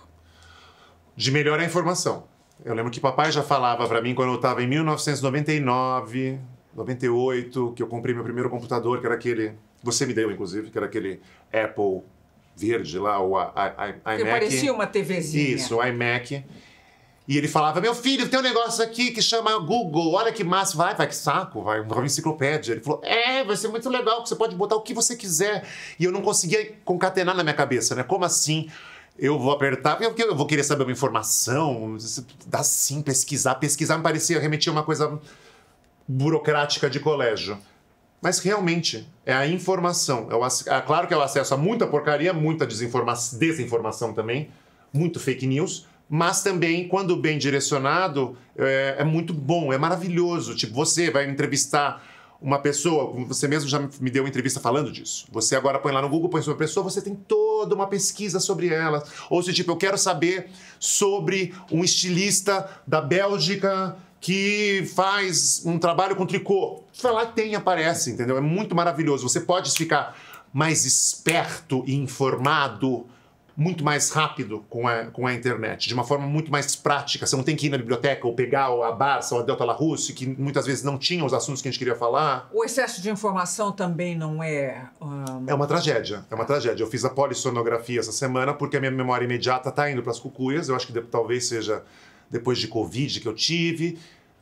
De melhor é a informação. Eu lembro que papai já falava para mim quando eu estava em mil novecentos e noventa e nove... noventa e oito, que eu comprei meu primeiro computador, que era aquele... Você me deu, inclusive, que era aquele Apple verde lá, o iMac. Que parecia uma TVzinha. Isso, o iMac. E ele falava, meu filho, tem um negócio aqui que chama Google, olha que massa. Vai, vai, que saco, vai, uma enciclopédia. Ele falou, é, vai ser muito legal, que você pode botar o que você quiser. E eu não conseguia concatenar na minha cabeça, né? Como assim? Eu vou apertar, porque eu vou querer saber uma informação, dá sim, pesquisar. Pesquisar me parecia, remetia uma coisa burocrática de colégio. Mas realmente é a informação. É, o, é claro que é o acesso a muita porcaria, muita desinformação, desinformação também, muito fake news, mas também, quando bem direcionado, é, é muito bom, é maravilhoso. Tipo, você vai entrevistar uma pessoa, você mesmo já me deu uma entrevista falando disso. Você agora põe lá no Google, põe sobre a pessoa, você tem toda uma pesquisa sobre ela. Ou se, tipo, eu quero saber sobre um estilista da Bélgica que faz um trabalho com tricô. Vai lá, tem, aparece, entendeu? É muito maravilhoso. Você pode ficar mais esperto e informado muito mais rápido com a, com a internet, de uma forma muito mais prática. Você não tem que ir na biblioteca ou pegar a Barça ou a Delta Larousse, que muitas vezes não tinham os assuntos que a gente queria falar. O excesso de informação também não é... Um... É uma tragédia, é uma tragédia. Eu fiz a polissonografia essa semana porque a minha memória imediata está indo para as cucuias. Eu acho que de, talvez seja depois de Covid que eu tive.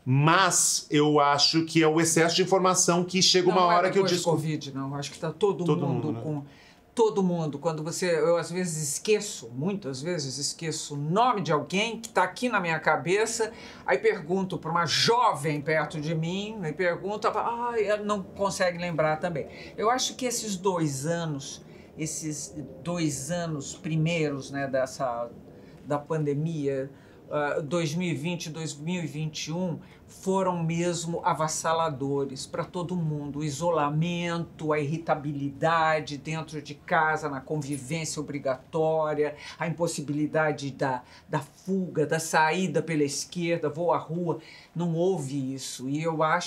Mas eu acho que é o excesso de informação que chega uma não hora é que eu disco... descubro. Covid, não. Acho que está todo, todo mundo, mundo né? com... Todo mundo. Quando você... Eu, às vezes, esqueço, muitas vezes esqueço o nome de alguém que está aqui na minha cabeça, aí pergunto para uma jovem perto de mim, e pergunto, ah, não consegue lembrar também. Eu acho que esses dois anos, esses dois anos primeiros, né, dessa, da pandemia, uh, dois mil e vinte, dois mil e vinte e um, foram mesmo avassaladores para todo mundo. O isolamento, a irritabilidade dentro de casa, na convivência obrigatória, a impossibilidade da, da fuga, da saída pela esquerda, vou à rua. Não houve isso. E eu acho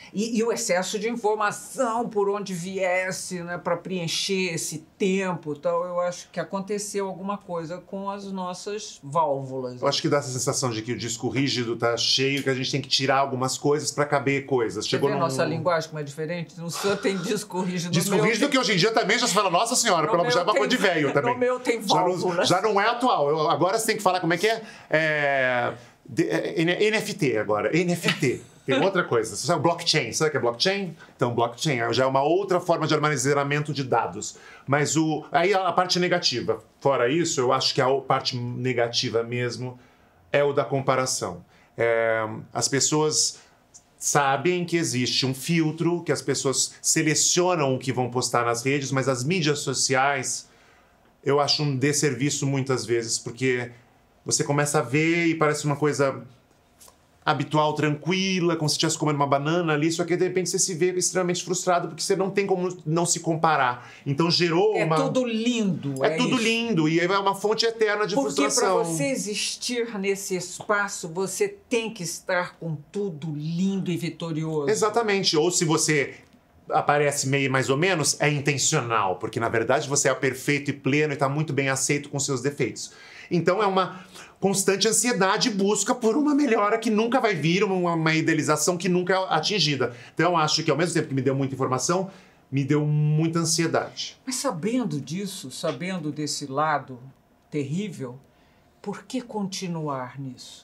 E, e o excesso de informação por onde viesse, né, para preencher esse tempo. Então, eu acho que aconteceu alguma coisa com as nossas válvulas. Eu acho que dá essa sensação de que o disco rígido tá cheio, que a gente tem que tirar algumas coisas para caber coisas. Você Chegou vê a num... nossa linguagem como é diferente? No seu tem disco rígido. Disco no meu rígido tem... que hoje em dia também já se fala, nossa senhora, pelo amor já é uma tem- coisa de velho também. No meu tem Já não, válvulas. já não é atual. Eu- agora você tem que falar como é que é. é... de- é, N F T agora, N F T. Tem outra coisa. Você sabe blockchain? Sabe o que é blockchain? Então, blockchain já é uma outra forma de armazenamento de dados. Mas o, aí a parte negativa. Fora isso, eu acho que a parte negativa mesmo é o da comparação. É, as pessoas sabem que existe um filtro, que as pessoas selecionam o que vão postar nas redes, mas as mídias sociais eu acho um desserviço muitas vezes, porque você começa a ver e parece uma coisa habitual, tranquila, como se estivesse comendo uma banana ali, só que de repente você se vê extremamente frustrado porque você não tem como não se comparar. Então gerou É uma... tudo lindo. É, tudo isso. lindo e aí é uma fonte eterna de Porque para frustração. você existir nesse espaço, você tem que estar com tudo lindo e vitorioso. Exatamente. Ou se você aparece meio mais ou menos, é intencional, porque na verdade você é perfeito e pleno e está muito bem aceito com seus defeitos. Então é uma constante ansiedade e busca por uma melhora que nunca vai vir, uma, uma idealização que nunca é atingida. Então eu acho que ao mesmo tempo que me deu muita informação, me deu muita ansiedade. Mas sabendo disso, sabendo desse lado terrível, por que continuar nisso?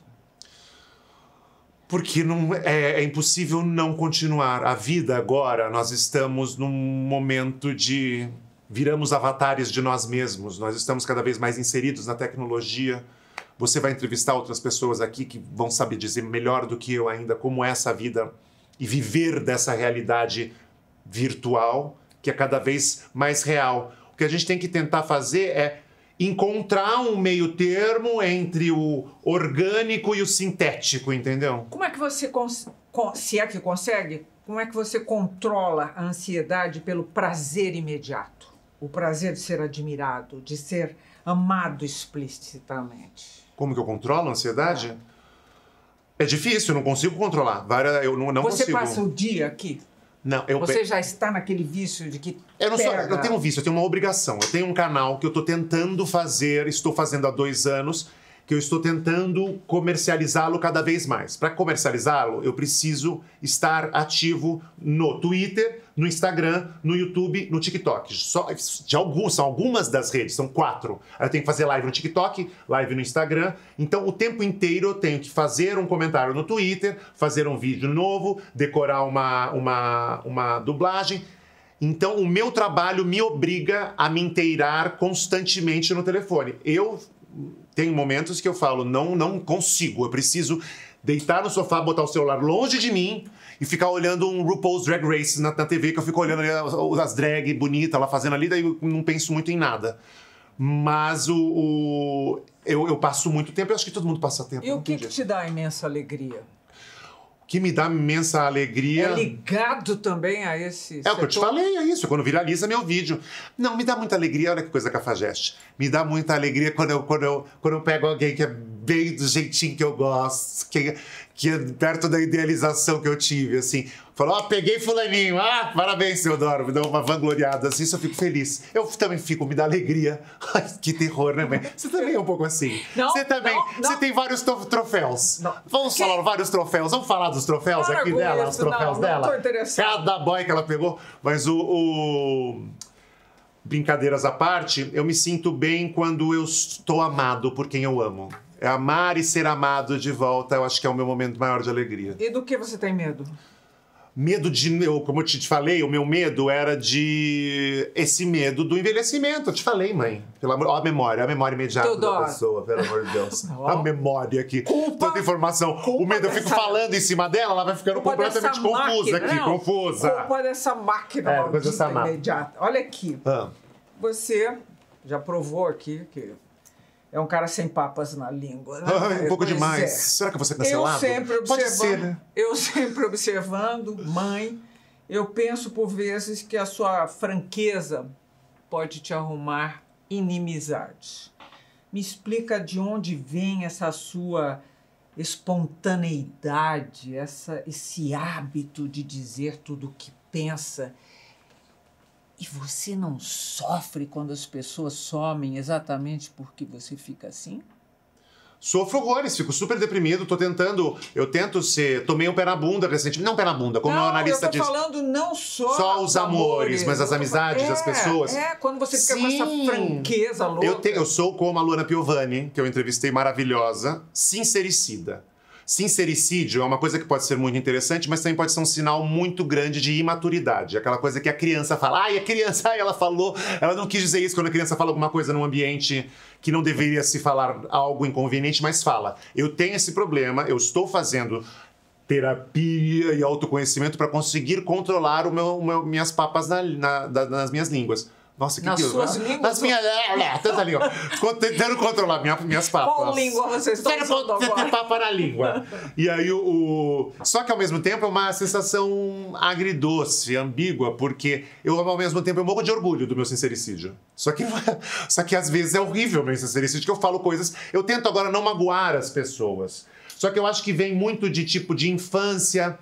Porque não, é, é impossível não continuar. A vida agora, nós estamos num momento de... Viramos avatares de nós mesmos. Nós estamos cada vez mais inseridos na tecnologia. Você vai entrevistar outras pessoas aqui que vão saber dizer melhor do que eu ainda como é essa vida e viver dessa realidade virtual, que é cada vez mais real. O que a gente tem que tentar fazer é encontrar um meio termo entre o orgânico e o sintético, entendeu? Como é que você, cons- con- se é que consegue, como é que você controla a ansiedade pelo prazer imediato? O prazer de ser admirado, de ser amado explicitamente. Como que eu controlo a ansiedade? É difícil, eu não consigo controlar. Várias- Eu não, não Você consigo. passa o dia aqui? Não, eu Você pe- já está naquele vício de que Eu não, sou, pega. eu não tenho um vício, eu tenho uma obrigação. Eu tenho um canal que eu estou tentando fazer, estou fazendo há dois anos, que eu estou tentando comercializá-lo cada vez mais. Para comercializá-lo, eu preciso estar ativo no Twitter, no Instagram, no YouTube, no TikTok. Só, de alguns, são algumas das redes, são quatro. Aí eu tenho que fazer live no TikTok, live no Instagram. Então, o tempo inteiro eu tenho que fazer um comentário no Twitter, fazer um vídeo novo, decorar uma, uma, uma dublagem. Então, o meu trabalho me obriga a me inteirar constantemente no telefone. Eu tenho momentos que eu falo, não, não consigo. Eu preciso deitar no sofá, botar o celular longe de mim e ficar olhando um RuPaul's Drag Race na, na T V, que eu fico olhando ali as, as drag bonitas lá fazendo ali, daí eu não penso muito em nada. Mas o, o- eu, eu passo muito tempo, eu acho que todo mundo passa tempo. E não o que, tem que jeito. te dá imensa alegria? O que me dá imensa alegria... É ligado também a esse É o que eu te setor? falei, é isso, quando viraliza meu vídeo. Não, me dá muita alegria, olha que coisa cafajeste. Me dá muita alegria quando eu, quando eu, quando eu pego alguém que é bem do jeitinho que eu gosto, que, que é perto da idealização que eu tive, assim. Falou, ó, peguei fulaninho, ah, parabéns, Teodoro, me dá uma vangloriada, assim, isso eu fico feliz. Eu também fico, me dá alegria. Ai, que terror, né, mãe? Você também é um pouco assim. Não, Você também, não, não. você tem vários to- troféus. Não. Vamos Que- falar vários troféus, vamos falar dos troféus Para aqui com dela, isso, os troféus não, dela. não tô interessado. Cada boy que ela pegou. Mas o, o- Brincadeiras à parte, eu me sinto bem quando eu estou amado por quem eu amo. É amar e ser amado de volta, eu acho que é o meu momento maior de alegria. E do que você tem medo? Medo de... Eu, como eu te falei, o meu medo era de... Esse medo do envelhecimento. Eu te falei, mãe. Pelo amor... Ó, a memória, a memória imediata Teodoro. da pessoa, pelo amor de Deus. Ó. A memória aqui. Culpa- Tanta informação. O culpa medo, eu fico dessa- falando em cima dela, ela vai ficando Culpa completamente dessa confusa máquina, aqui. não. Confusa. Culpa dessa máquina É, maldita coisa dessa máquina. imediata. Olha aqui. Ah. Você já provou aqui que é um cara sem papas na língua, né? Ai, um pouco Pois demais. é. Será que eu vou ser Eu cancelado? sempre Pode observando, ser, né? eu sempre observando, mãe, eu penso por vezes que a sua franqueza pode te arrumar inimizades. Me explica de onde vem essa sua espontaneidade, essa, esse hábito de dizer tudo o que pensa. E você não sofre quando as pessoas somem exatamente porque você fica assim? Sofro horrores, fico super deprimido, tô tentando, eu tento ser, tomei um pé na bunda recentemente, não pé na bunda, como não, o analista eu tô diz. falando não só Só os amores, mas as amizades é, das pessoas. É, quando você fica Sim. com essa franqueza louca. Eu, te, eu sou como a Luana Piovani, que eu entrevistei, maravilhosa, sincericida. Sincericídio é uma coisa que pode ser muito interessante, mas também pode ser um sinal muito grande de imaturidade. Aquela coisa que a criança fala, ai, a criança, ai, ela falou, ela não quis dizer isso quando a criança fala alguma coisa num ambiente que não deveria se falar algo inconveniente, mas fala. Eu tenho esse problema, eu estou fazendo terapia e autoconhecimento para conseguir controlar o meu, o meu, minhas papas na, na, da, nas minhas línguas. Nossa, que Nas que eu... suas línguas? Nas minhas... Tanta língua. Tentando controlar minha, minhas papas. Qual língua vocês estão usando agora? Ter papa na língua. E aí o, o... Só que ao mesmo tempo é uma sensação agridoce, ambígua, porque eu ao mesmo tempo eu morro de orgulho do meu sincericídio. Só que, só que às vezes é horrível o meu sincericídio, que eu falo coisas... Eu tento agora não magoar as pessoas. Só que eu acho que vem muito de tipo de infância,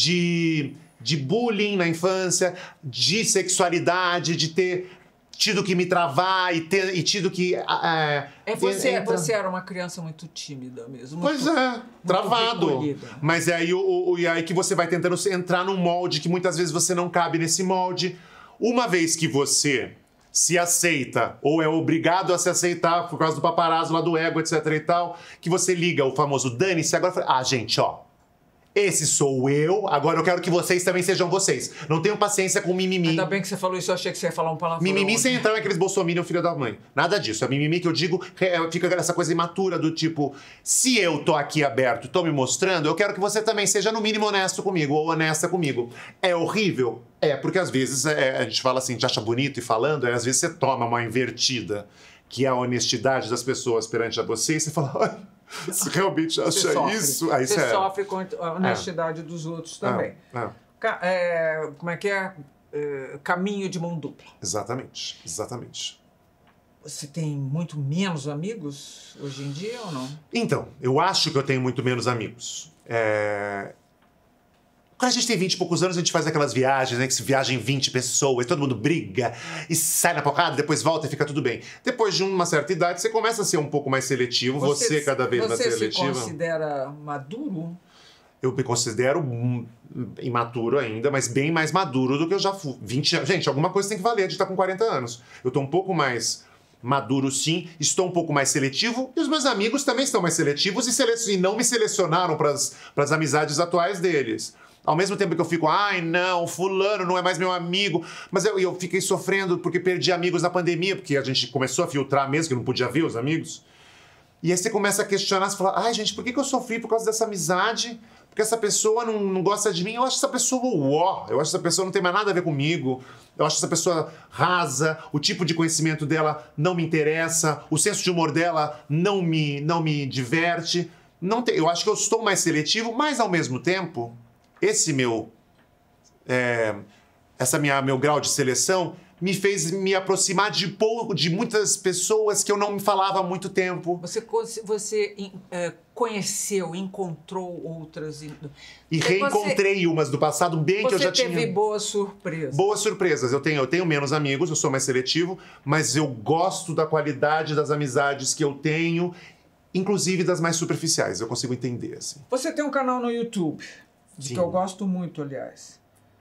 de, de bullying na infância, de sexualidade, de ter... tido que me travar e, ter, e tido que... É, é você, entra... você era uma criança muito tímida mesmo. Pois muito, é, travado. recolhida. Mas é aí, o, o, e aí que você vai tentando entrar num molde que muitas vezes você não cabe nesse molde. Uma vez que você se aceita, ou é obrigado a se aceitar por causa do paparazzo lá do ego, etc e tal, que você liga o famoso dane-se, agora fala, ah, gente, ó, esse sou eu, agora eu quero que vocês também sejam vocês. Não tenho paciência com mimimi. Ainda bem que você falou isso, eu achei que você ia falar um palavrão. Mimimi sem entrar naqueles bolsominion filho da mãe. Nada disso. É mimimi que eu digo, é, fica essa coisa imatura do tipo, se eu tô aqui aberto, tô me mostrando, eu quero que você também seja no mínimo honesto comigo, ou honesta comigo. É horrível? É, porque às vezes é, a gente fala assim, a gente acha bonito e falando, é, às vezes você toma uma invertida, que é a honestidade das pessoas perante a você, e você fala, ai, você realmente acha você sofre. isso? Aí você é. sofre com a honestidade é. dos outros também. É. É. É, como é que é? é? Caminho de mão dupla. Exatamente, exatamente. Você tem muito menos amigos hoje em dia ou não? Então, eu acho que eu tenho muito menos amigos. É... Quando a gente tem vinte e poucos anos, a gente faz aquelas viagens, né? Que se viajam vinte pessoas, todo mundo briga e sai na porrada, depois volta e fica tudo bem. Depois de uma certa idade, você começa a ser um pouco mais seletivo, você, você cada vez mais seletivo. Você se considera maduro? Eu me considero imaturo ainda, mas bem mais maduro do que eu já fui. vinte anos. Gente, alguma coisa tem que valer de estar com quarenta anos. Eu tô um pouco mais maduro, sim, estou um pouco mais seletivo, e os meus amigos também estão mais seletivos e, sele... e não me selecionaram para as amizades atuais deles. Ao mesmo tempo que eu fico, ai não, fulano não é mais meu amigo, mas eu, eu fiquei sofrendo porque perdi amigos na pandemia, porque a gente começou a filtrar mesmo, que não podia ver os amigos. E aí você começa a questionar, você fala, ai gente, por que, que eu sofri por causa dessa amizade? Porque essa pessoa não, não gosta de mim, eu acho essa pessoa uó, eu acho essa pessoa não tem mais nada a ver comigo, eu acho essa pessoa rasa, o tipo de conhecimento dela não me interessa, o senso de humor dela não me, não me diverte. Não tem, eu acho que eu estou mais seletivo, mas ao mesmo tempo... Esse meu, é, essa minha, meu grau de seleção me fez me aproximar de, pouco, de muitas pessoas que eu não me falava há muito tempo. Você, você uh, conheceu, encontrou outras... E, e reencontrei você, umas do passado bem que eu já tinha... Você teve boas surpresas. Boas surpresas. Eu tenho, eu tenho menos amigos, eu sou mais seletivo, mas eu gosto da qualidade das amizades que eu tenho, inclusive das mais superficiais. Eu consigo entender, assim. Você tem um canal no YouTube... Sim. Que eu gosto muito, aliás.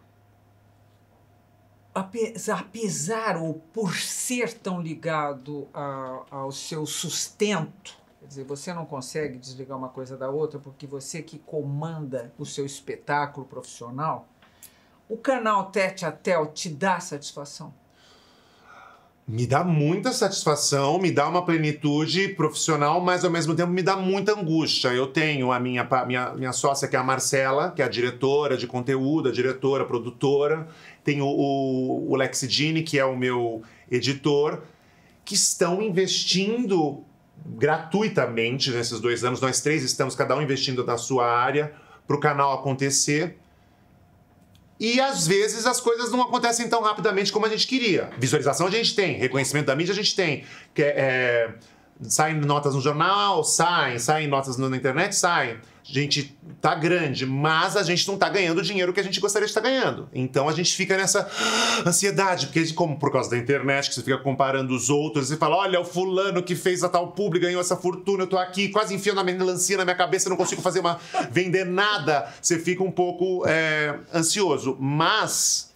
Apesar, apesar ou por ser tão ligado a, ao seu sustento, quer dizer, você não consegue desligar uma coisa da outra porque você que comanda o seu espetáculo profissional, o canal Tete a Tel te dá satisfação? Me dá muita satisfação, me dá uma plenitude profissional, mas ao mesmo tempo me dá muita angústia. Eu tenho a minha, minha, minha sócia, que é a Marcela, que é a diretora de conteúdo, a diretora, a produtora. Tenho o, o Lexidini, que é o meu editor, que estão investindo gratuitamente nesses dois anos. Nós três estamos, cada um investindo da sua área, para o canal acontecer. E, às vezes, as coisas não acontecem tão rapidamente como a gente queria. Visualização a gente tem, reconhecimento da mídia a gente tem. Que é, Saem notas no jornal? Saem. Saem notas na internet? Saem. A gente tá grande, mas a gente não tá ganhando o dinheiro que a gente gostaria de estar ganhando. Então a gente fica nessa ansiedade, porque como por causa da internet, que você fica comparando os outros e fala, olha, o fulano que fez a tal publi ganhou essa fortuna, eu tô aqui quase enfiando a melancia na minha cabeça, não consigo fazer uma vender nada. Você fica um pouco é, ansioso, mas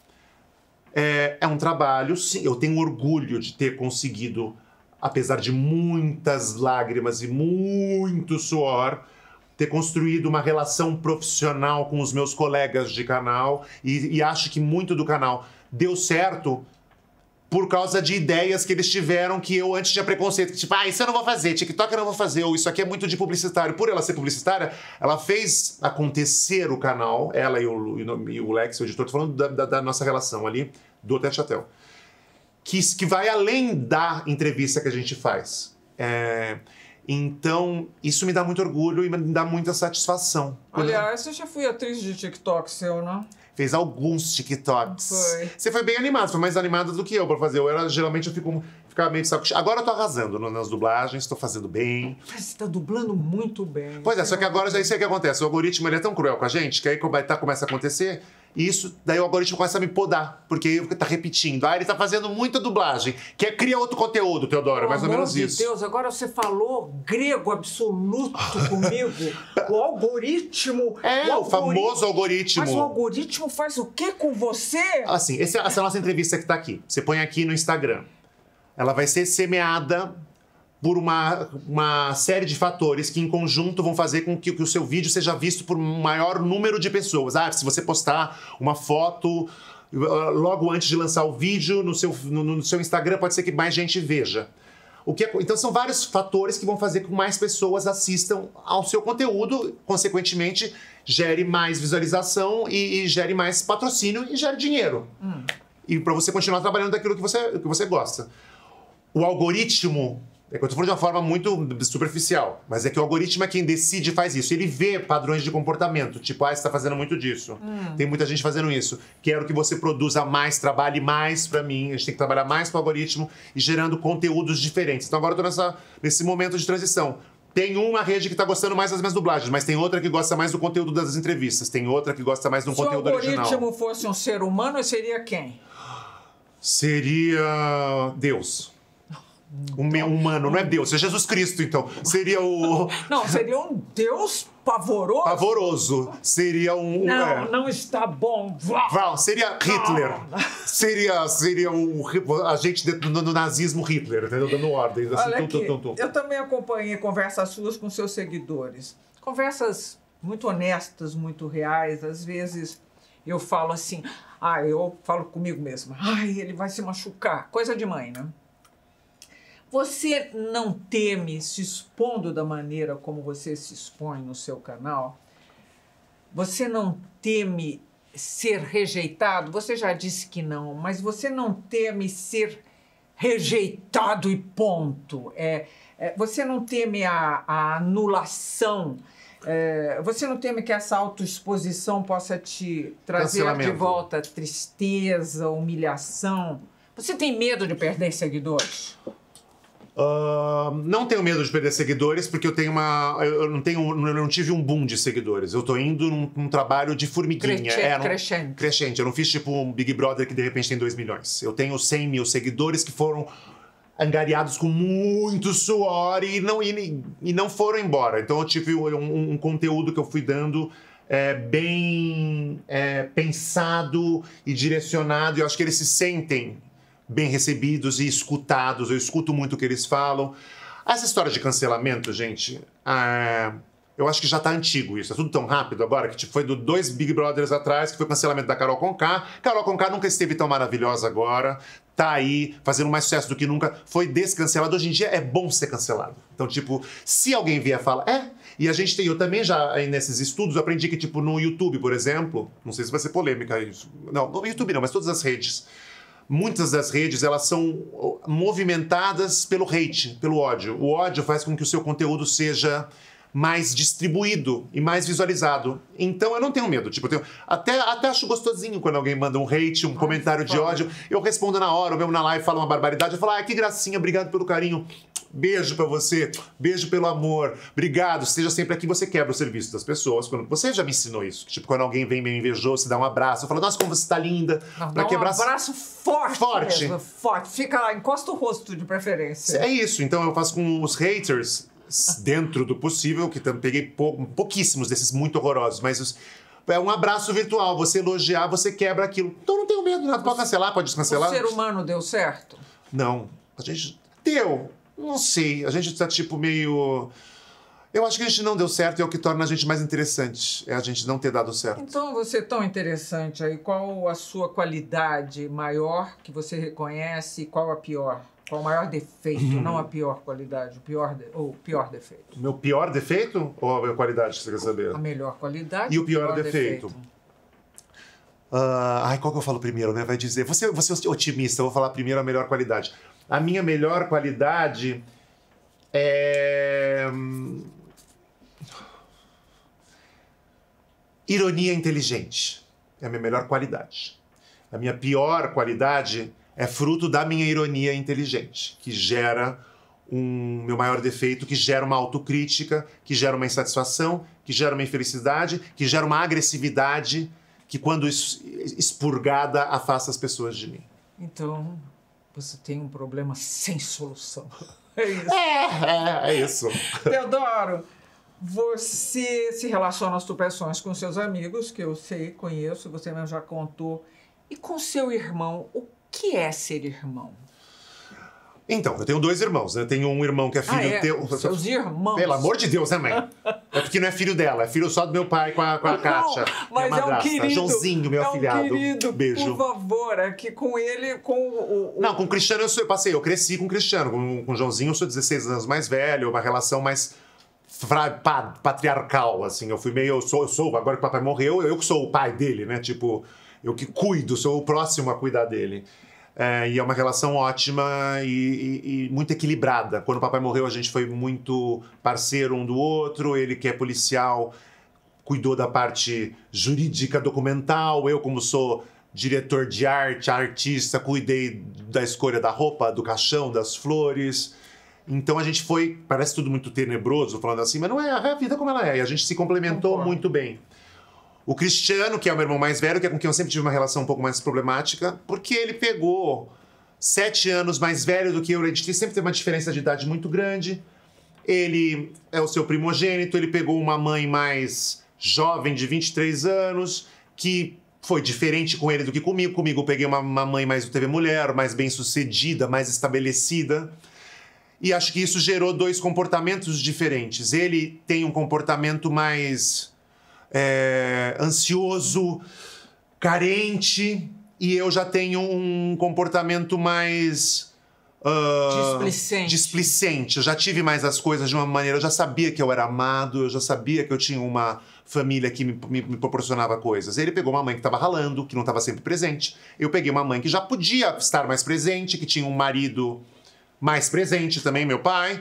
é, é um trabalho, sim. Eu tenho orgulho de ter conseguido, apesar de muitas lágrimas e muito suor, ter construído uma relação profissional com os meus colegas de canal e, e acho que muito do canal deu certo por causa de ideias que eles tiveram que eu antes tinha preconceito, que tipo, ah, isso eu não vou fazer, TikTok eu não vou fazer, ou isso aqui é muito de publicitário. Por ela ser publicitária, ela fez acontecer o canal, ela e o, e o Lex, o editor, tô falando da, da, da nossa relação ali, do Tete a Tel, que, que vai além da entrevista que a gente faz. É... Então, isso me dá muito orgulho e me dá muita satisfação. Aliás, eu já fui atriz de TikTok seu, não? Fez alguns TikToks. Foi. Você foi bem animado, foi mais animada do que eu pra fazer. Eu era, geralmente eu fico ficava meio de saco cheio. Agora eu tô arrasando nas dublagens, tô fazendo bem. Mas você tá dublando muito bem. Pois é, só que agora já isso é que acontece. O algoritmo ele é tão cruel com a gente que aí tá, começa a acontecer. E isso, daí o algoritmo começa a me podar, porque tá repetindo. Ah, ele tá fazendo muita dublagem. Quer cria outro conteúdo, Teodoro, mais ou menos isso. Meu Deus, agora você falou grego absoluto comigo. O algoritmo. É, o, o famoso algoritmo. Mas o algoritmo faz o que com você? Assim, essa, essa é a nossa entrevista que tá aqui. Você põe aqui no Instagram. Ela vai ser semeada por uma, uma série de fatores que em conjunto vão fazer com que, que o seu vídeo seja visto por um maior número de pessoas. Ah, se você postar uma foto logo antes de lançar o vídeo no seu, no, no seu Instagram, pode ser que mais gente veja. O que é, então são vários fatores que vão fazer com que mais pessoas assistam ao seu conteúdo, consequentemente gere mais visualização e, e gere mais patrocínio e gere dinheiro. Hum. E para você continuar trabalhando daquilo que você, que você gosta. O algoritmo... É que eu tô falando de uma forma muito superficial, mas é que o algoritmo é quem decide e faz isso. Ele vê padrões de comportamento, tipo, ah, você tá fazendo muito disso. Hum. Tem muita gente fazendo isso. Quero que você produza mais, trabalhe mais pra mim. A gente tem que trabalhar mais com o algoritmo e gerando conteúdos diferentes. Então agora eu tô nessa, nesse momento de transição. Tem uma rede que tá gostando mais das minhas dublagens, mas tem outra que gosta mais do conteúdo das entrevistas. Tem outra que gosta mais do conteúdo original. Se o algoritmo fosse um ser humano, seria quem? Seria Deus. Um então, humano, não é Deus, é Jesus Cristo, então. Seria o... Não, seria um Deus pavoroso. Pavoroso. Seria um... Não, é. não está bom. Val, seria Hitler. Seria, seria o agente do no, no nazismo Hitler, entendeu? Dando ordens. Assim, Olha tum, aqui, tum, tum, tum. Eu também acompanhei conversas suas com seus seguidores. Conversas muito honestas, muito reais. Às vezes eu falo assim... Ah, eu falo comigo mesma. Ai, ele vai se machucar. Coisa de mãe, né? Você não teme se expondo da maneira como você se expõe no seu canal? Você não teme ser rejeitado? Você já disse que não, mas você não teme ser rejeitado e ponto. É, é, você não teme a, a anulação? É, você não teme que essa autoexposição possa te trazer de volta tristeza, humilhação? Você tem medo de perder seguidores? Uh, não tenho medo de perder seguidores, porque eu tenho uma. Eu não tenho. Eu não tive um boom de seguidores. Eu tô indo num, num trabalho de formiguinha. Crescente, é, não, crescente. Crescente. Eu não fiz tipo um Big Brother que de repente tem dois milhões. Eu tenho cem mil seguidores que foram angariados com muito suor e não, e, e não foram embora. Então eu tive um, um conteúdo que eu fui dando é, bem é, pensado e direcionado. E eu acho que eles se sentem bem recebidos e escutados. Eu escuto muito o que eles falam. Essa história de cancelamento, gente, é, eu acho que já tá antigo isso. É tudo tão rápido agora, que tipo, foi do dois Big Brothers atrás, que foi o cancelamento da Carol Conká. Carol Conká nunca esteve tão maravilhosa agora. Tá aí, fazendo mais sucesso do que nunca. Foi descancelado. Hoje em dia é bom ser cancelado. Então, tipo, se alguém vier falar... É, e a gente tem... Eu também já, aí nesses estudos, eu aprendi que, tipo, no YouTube, por exemplo... Não sei se vai ser polêmica isso. Não, no YouTube não, mas todas as redes... Muitas das redes, elas são movimentadas pelo hate, pelo ódio. O ódio faz com que o seu conteúdo seja mais distribuído e mais visualizado. Então eu não tenho medo. Tipo, eu tenho, até, até acho gostosinho quando alguém manda um hate, um Ai, comentário de ódio. Eu respondo na hora, ou mesmo na live fala uma barbaridade. Eu falo, ah, que gracinha, obrigado pelo carinho. Beijo pra você, beijo pelo amor, obrigado, esteja sempre aqui. Você quebra o serviço das pessoas. Quando, você já me ensinou isso. Tipo, quando alguém vem meio invejoso, você dá um abraço. Eu falo, nossa, como você tá linda. Não, dá um quebrar... abraço forte. Forte. Mesmo, forte. Fica lá, encosta o rosto de preferência. É isso. Então eu faço com os haters, dentro do possível, que também peguei pou, pouquíssimos desses muito horrorosos, mas os, é um abraço virtual. Você elogiar, você quebra aquilo. Então não tenho medo, nada. Pode cancelar, pode descancelar. O ser humano deu certo? Não. A gente deu. Não sei, a gente tá tipo meio... Eu acho que a gente não deu certo e é o que torna a gente mais interessante. É a gente não ter dado certo. Então, você é tão interessante aí. Qual a sua qualidade maior que você reconhece e qual a pior? Qual o maior defeito, hum. não a pior qualidade, o pior de... ou o pior defeito? Meu pior defeito ou a minha qualidade que você quer saber? A melhor qualidade e o pior, pior defeito. defeito. Uh, ai, qual que eu falo primeiro, né? Vai dizer... Você, você é otimista, eu vou falar primeiro a melhor qualidade. A minha melhor qualidade é... ironia inteligente. É a minha melhor qualidade. A minha pior qualidade é fruto da minha ironia inteligente, que gera um meu maior defeito, que gera uma autocrítica, que gera uma insatisfação, que gera uma infelicidade, que gera uma agressividade que, quando expurgada, afasta as pessoas de mim. Então... você tem um problema sem solução. É isso. É, é, é isso. Teodoro, você se relaciona às tupeções com seus amigos, que eu sei, conheço, você mesmo já contou. E com seu irmão, o que é ser irmão? Então, eu tenho dois irmãos, né? Eu tenho um irmão que é filho ah, é? teu. Seus irmãos? Pelo amor de Deus, né, mãe? É porque não é filho dela, é filho só do meu pai com a, com a Kátia. Mas é um querido. Joãozinho, meu é um afilhado. Querido, beijo. Por favor, é que com ele, com o... o... Não, com o Cristiano eu, sou, eu passei, eu cresci com o Cristiano. Com, com o Joãozinho eu sou dezesseis anos mais velho, uma relação mais fra, pa, patriarcal, assim. Eu fui meio, eu sou, eu sou, agora que o papai morreu, eu que sou o pai dele, né? Tipo, eu que cuido, sou o próximo a cuidar dele. É, e é uma relação ótima e, e, e muito equilibrada. Quando o papai morreu, a gente foi muito parceiro um do outro. Ele, que é policial, cuidou da parte jurídica documental. Eu, como sou diretor de arte, artista, cuidei da escolha da roupa, do caixão, das flores. Então a gente foi... Parece tudo muito tenebroso falando assim, mas não é, é a vida como ela é. E a gente se complementou Concordo. muito bem. O Cristiano, que é o meu irmão mais velho, que é com quem eu sempre tive uma relação um pouco mais problemática, porque ele pegou sete anos mais velho do que eu. A gente sempre teve uma diferença de idade muito grande. Ele é o seu primogênito, ele pegou uma mãe mais jovem, de vinte e três anos, que foi diferente com ele do que comigo. Comigo eu peguei uma, uma mãe mais T V mulher, mais bem-sucedida, mais estabelecida. E acho que isso gerou dois comportamentos diferentes. Ele tem um comportamento mais... É, ansioso, carente, e eu já tenho um comportamento mais uh, displicente. displicente. Eu já tive mais as coisas de uma maneira, eu já sabia que eu era amado, eu já sabia que eu tinha uma família que me, me, me proporcionava coisas. Ele pegou uma mãe que estava ralando, que não estava sempre presente. Eu peguei uma mãe que já podia estar mais presente, que tinha um marido mais presente também, meu pai,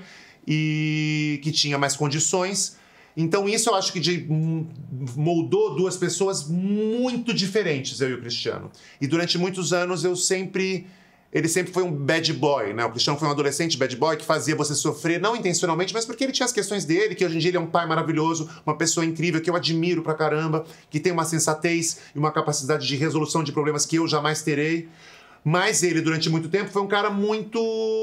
e que tinha mais condições. Então isso eu acho que de, moldou duas pessoas muito diferentes, eu e o Cristiano. E durante muitos anos eu sempre... Ele sempre foi um bad boy, né? O Cristiano foi um adolescente bad boy que fazia você sofrer, não intencionalmente, mas porque ele tinha as questões dele, que hoje em dia ele é um pai maravilhoso, uma pessoa incrível, que eu admiro pra caramba, que tem uma sensatez e uma capacidade de resolução de problemas que eu jamais terei. Mas ele, durante muito tempo, foi um cara muito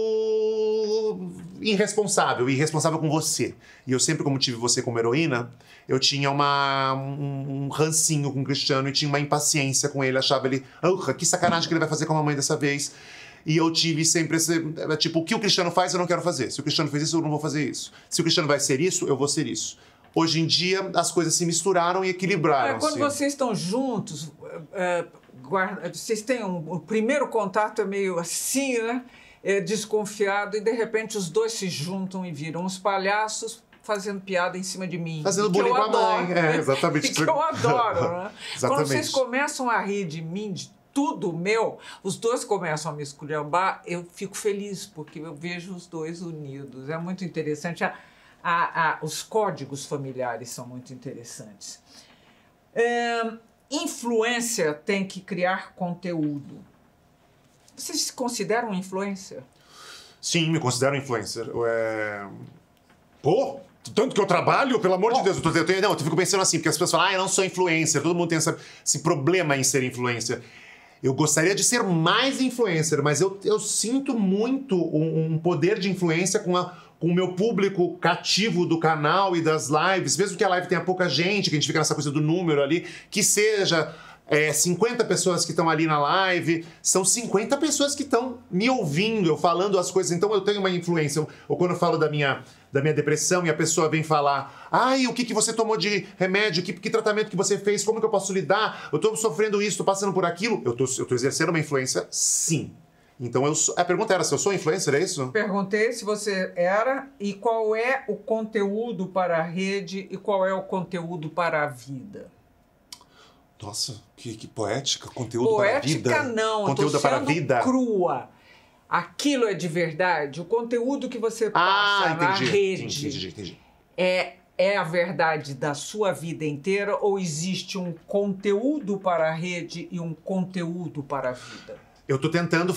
irresponsável, irresponsável com você. E eu sempre, como tive você como heroína, eu tinha uma, um, um rancinho com o Cristiano e tinha uma impaciência com ele. Achava ele, oh, que sacanagem que ele vai fazer com a mamãe dessa vez. E eu tive sempre esse, tipo, o que o Cristiano faz, eu não quero fazer. Se o Cristiano fez isso, eu não vou fazer isso. Se o Cristiano vai ser isso, eu vou ser isso. Hoje em dia, as coisas se misturaram e equilibraram. É, quando vocês estão juntos... É... Guarda, vocês têm um, o primeiro contato é meio assim, né? É desconfiado, e de repente os dois se juntam e viram uns palhaços fazendo piada em cima de mim. Fazendo bullying com a mãe. É, exatamente. Que eu adoro, né? Exatamente. Quando vocês começam a rir de mim, de tudo meu, os dois começam a me esculhambar, eu fico feliz, porque eu vejo os dois unidos. É muito interessante. A, A, a, os códigos familiares são muito interessantes. É, influência tem que criar conteúdo. Vocês se consideram influencer? Sim, me considero influencer. É... Pô, tanto que eu trabalho, pelo amor oh. de Deus. Eu, tô, eu, tenho, não, eu fico pensando assim, porque as pessoas falam, ah, eu não sou influencer. Todo mundo tem essa, esse problema em ser influencer. Eu gostaria de ser mais influencer, mas eu, eu sinto muito um, um poder de influência com, a, com o meu público cativo do canal e das lives, mesmo que a live tenha pouca gente, que a gente fica nessa coisa do número ali, que seja é, cinquenta pessoas que estão ali na live, são cinquenta pessoas que estão me ouvindo, eu falando as coisas, então eu tenho uma influência. Ou quando eu falo da minha... da minha depressão e a pessoa vem falar, ai, o que, que você tomou de remédio, que, que tratamento que você fez, como que eu posso lidar, eu tô sofrendo isso, tô passando por aquilo, eu tô, eu tô exercendo uma influência, sim. Então, eu sou, a pergunta era se eu sou influencer, é isso? Perguntei se você era e qual é o conteúdo para a rede e qual é o conteúdo para a vida. Nossa, que, que poética, conteúdo poética, para a vida. Poética não, conteúdo eu tô para a vida. crua. Aquilo é de verdade, o conteúdo que você passa ah, na entendi, rede entendi, entendi, entendi. É, é a verdade da sua vida inteira ou existe um conteúdo para a rede e um conteúdo para a vida? Eu tô tentando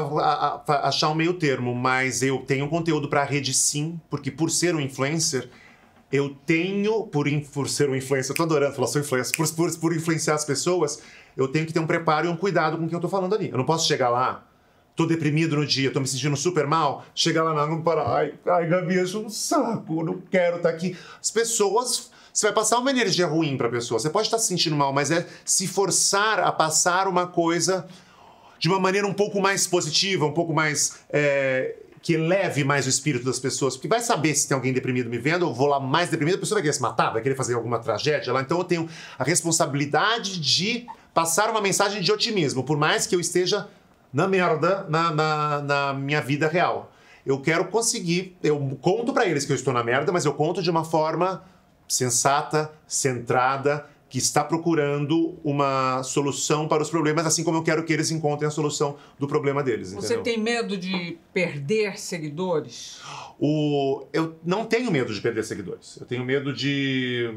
achar um meio termo, mas eu tenho conteúdo para a rede sim, porque por ser um influencer, eu tenho, por, por ser um influencer, eu tô adorando falar sou influencer, por, por, por influenciar as pessoas, eu tenho que ter um preparo e um cuidado com o que eu tô falando ali. Eu não posso chegar lá, tô deprimido no dia, tô me sentindo super mal, chegar lá, não para, ai, ai, Gabi, eu sou um saco, não quero estar aqui. As pessoas, você vai passar uma energia ruim pra pessoa, você pode estar se sentindo mal, mas é se forçar a passar uma coisa de uma maneira um pouco mais positiva, um pouco mais, é, que eleve mais o espírito das pessoas, porque vai saber se tem alguém deprimido me vendo, eu vou lá mais deprimido, a pessoa vai querer se matar, vai querer fazer alguma tragédia lá, então eu tenho a responsabilidade de passar uma mensagem de otimismo, por mais que eu esteja na merda, na, na, na minha vida real. Eu quero conseguir, eu conto pra eles que eu estou na merda, mas eu conto de uma forma sensata, centrada, que está procurando uma solução para os problemas, assim como eu quero que eles encontrem a solução do problema deles, Você entendeu? tem medo de perder seguidores? O, eu não tenho medo de perder seguidores. Eu tenho medo de...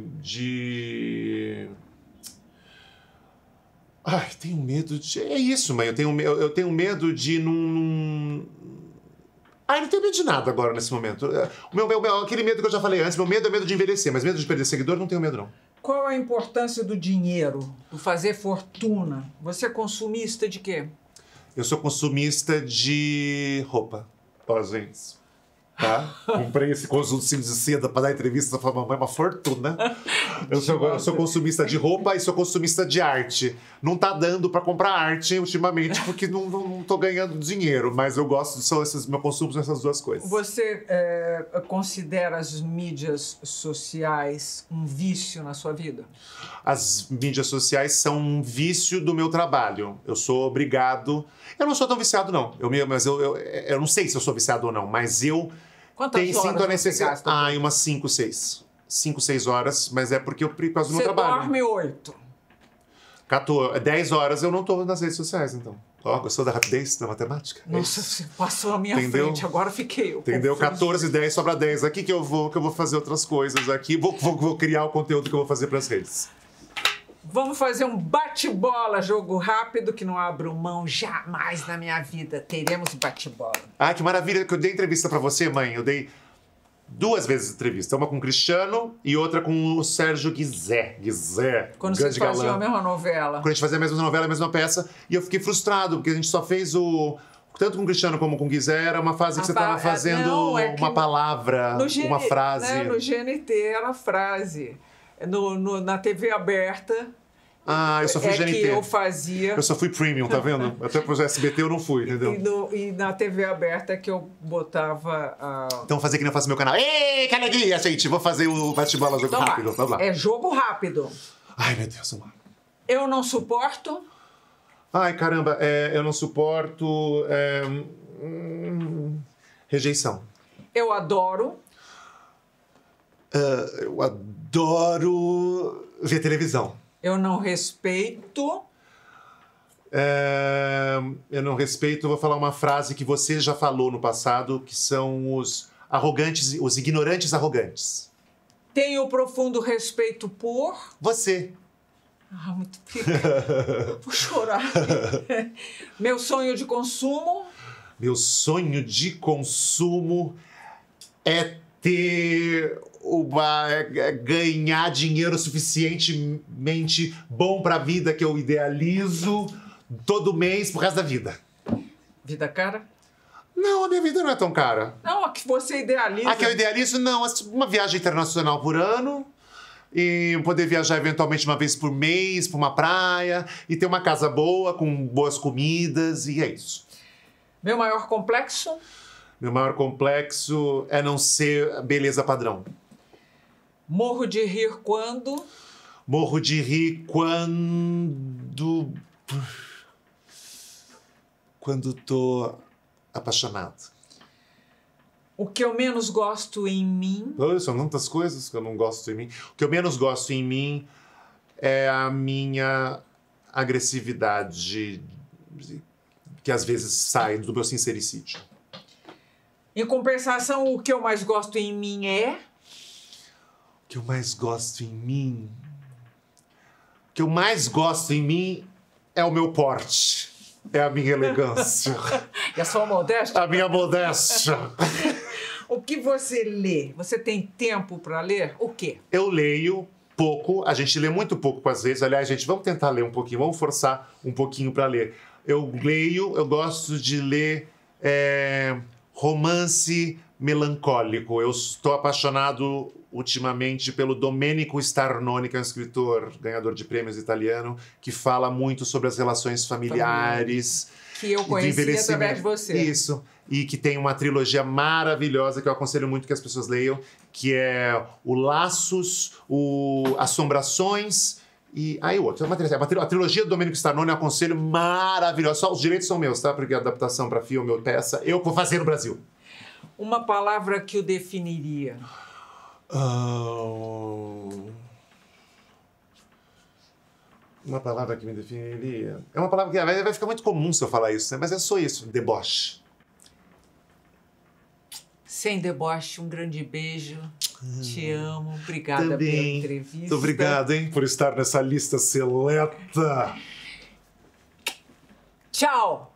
de... Ai, tenho medo de... É isso, mãe. Eu tenho, eu, eu tenho medo de não... Ai, não tenho medo de nada agora, nesse momento. O meu, meu, aquele medo que eu já falei antes, meu medo é medo de envelhecer, mas medo de perder seguidor, não tenho medo, não. Qual a importância do dinheiro, do fazer fortuna? Você é consumista de quê? Eu sou consumista de roupa. Ó, gente. Tá? Comprei esse conjuntinho de seda para dar entrevista pra mamãe, uma fortuna. Eu sou, eu sou consumista de roupa e sou consumista de arte. Não tá dando para comprar arte ultimamente porque não, não, não tô ganhando dinheiro, mas eu gosto, são esses, meu consumo são essas duas coisas. Você é, considera as mídias sociais um vício na sua vida? As mídias sociais são um vício do meu trabalho. Eu sou obrigado... Eu não sou tão viciado, não. Eu, mas eu, eu, eu não sei se eu sou viciado ou não, mas eu... Quantas Tem, horas sinto a você necessidade. gasta? Ah, umas cinco, seis. cinco, seis horas, mas é porque eu, por causa do Você meu trabalho. dorme oito. quatorze, dez horas eu não tô nas redes sociais, então. Ó, gostou da rapidez da matemática? Nossa, é você passou a minha Entendeu? frente, agora fiquei eu. Entendeu? Confuso. quatorze, dez, sobra dez aqui que eu vou, que eu vou fazer outras coisas aqui. Vou, vou, vou criar o conteúdo que eu vou fazer pras redes. Vamos fazer um bate-bola, jogo rápido, que não abro mão jamais na minha vida. Teremos bate-bola. Ah, que maravilha que eu dei entrevista pra você, mãe. Eu dei duas vezes entrevista. Uma com o Cristiano e outra com o Sérgio Guizé. Guizé. Quando vocês faziam a mesma novela. Quando a gente fazia a mesma novela, a mesma peça. E eu fiquei frustrado, porque a gente só fez o... Tanto com o Cristiano como com o Guizé, era uma fase que A você pa- estava fazendo não, é que uma palavra, No G- uma frase. né, no G N T era frase. No, no- na T V aberta Ah, eu só fui é G N T. que eu fazia. Eu só fui premium, tá vendo? Até pro S B T eu não fui, entendeu? E, no- e na T V aberta é que eu botava a... Então, fazer que nem eu faço no meu canal. Ei, que alegria, gente! Vou fazer o bate-bola jogo Então vai. rápido. Vamos lá. É jogo rápido. Ai, meu Deus, vamos lá. Eu não suporto. Ai, caramba, é, eu não suporto... é, hum, rejeição. Eu adoro. Ah, eu adoro ver televisão. Eu não respeito. É, eu não respeito, vou falar uma frase que você já falou no passado, que são os arrogantes, os ignorantes arrogantes. Tenho profundo respeito por... Você. Ah, muito obrigada. Vou chorar. Meu sonho de consumo... Meu sonho de consumo é ter uma, é ganhar dinheiro suficientemente bom para a vida que eu idealizo todo mês pro resto da vida. Vida cara? Não, a minha vida não é tão cara. Não, a que você idealiza. A que eu idealizo, não. Uma viagem internacional por ano e poder viajar eventualmente uma vez por mês para uma praia e ter uma casa boa, com boas comidas, e é isso. Meu maior complexo? Meu maior complexo é não ser beleza padrão. Morro de rir quando? Morro de rir quando... Quando tô apaixonado. O que eu menos gosto em mim? Oh, são tantas coisas que eu não gosto em mim. O que eu menos gosto em mim é a minha agressividade, que às vezes sai do meu sincericídio. Em compensação, o que eu mais gosto em mim é? O que eu mais gosto em mim... O que eu mais gosto em mim é o meu porte. É a minha elegância. E a sua modéstia? A minha modéstia. O que você lê? Você tem tempo para ler? O quê? Eu leio pouco. A gente lê muito pouco às vezes. Aliás, gente, vamos tentar ler um pouquinho. Vamos forçar um pouquinho para ler. Eu leio, eu gosto de ler é, romance melancólico. Eu estou apaixonado ultimamente pelo Domenico Starnone, que é um escritor ganhador de prêmios italiano, que fala muito sobre as relações familiares. Que eu conheci através de você. Isso. E que tem uma trilogia maravilhosa que eu aconselho muito que as pessoas leiam, que é o Laços, o Assombrações e... aí ah, o outro. É uma, é uma, a trilogia do Domenico Starnone eu aconselho, maravilhosa. Só os direitos são meus, tá? Porque a adaptação para filme ou peça, eu vou fazer no Brasil. Uma palavra que o definiria. Oh... Uma palavra que me definiria... É uma palavra que vai, vai ficar muito comum se eu falar isso, né? Mas é só isso, deboche. Sem deboche, um grande beijo. Hum, Te amo. Obrigada também. Pela entrevista. Muito obrigado, hein, por estar nessa lista seleta. Tchau!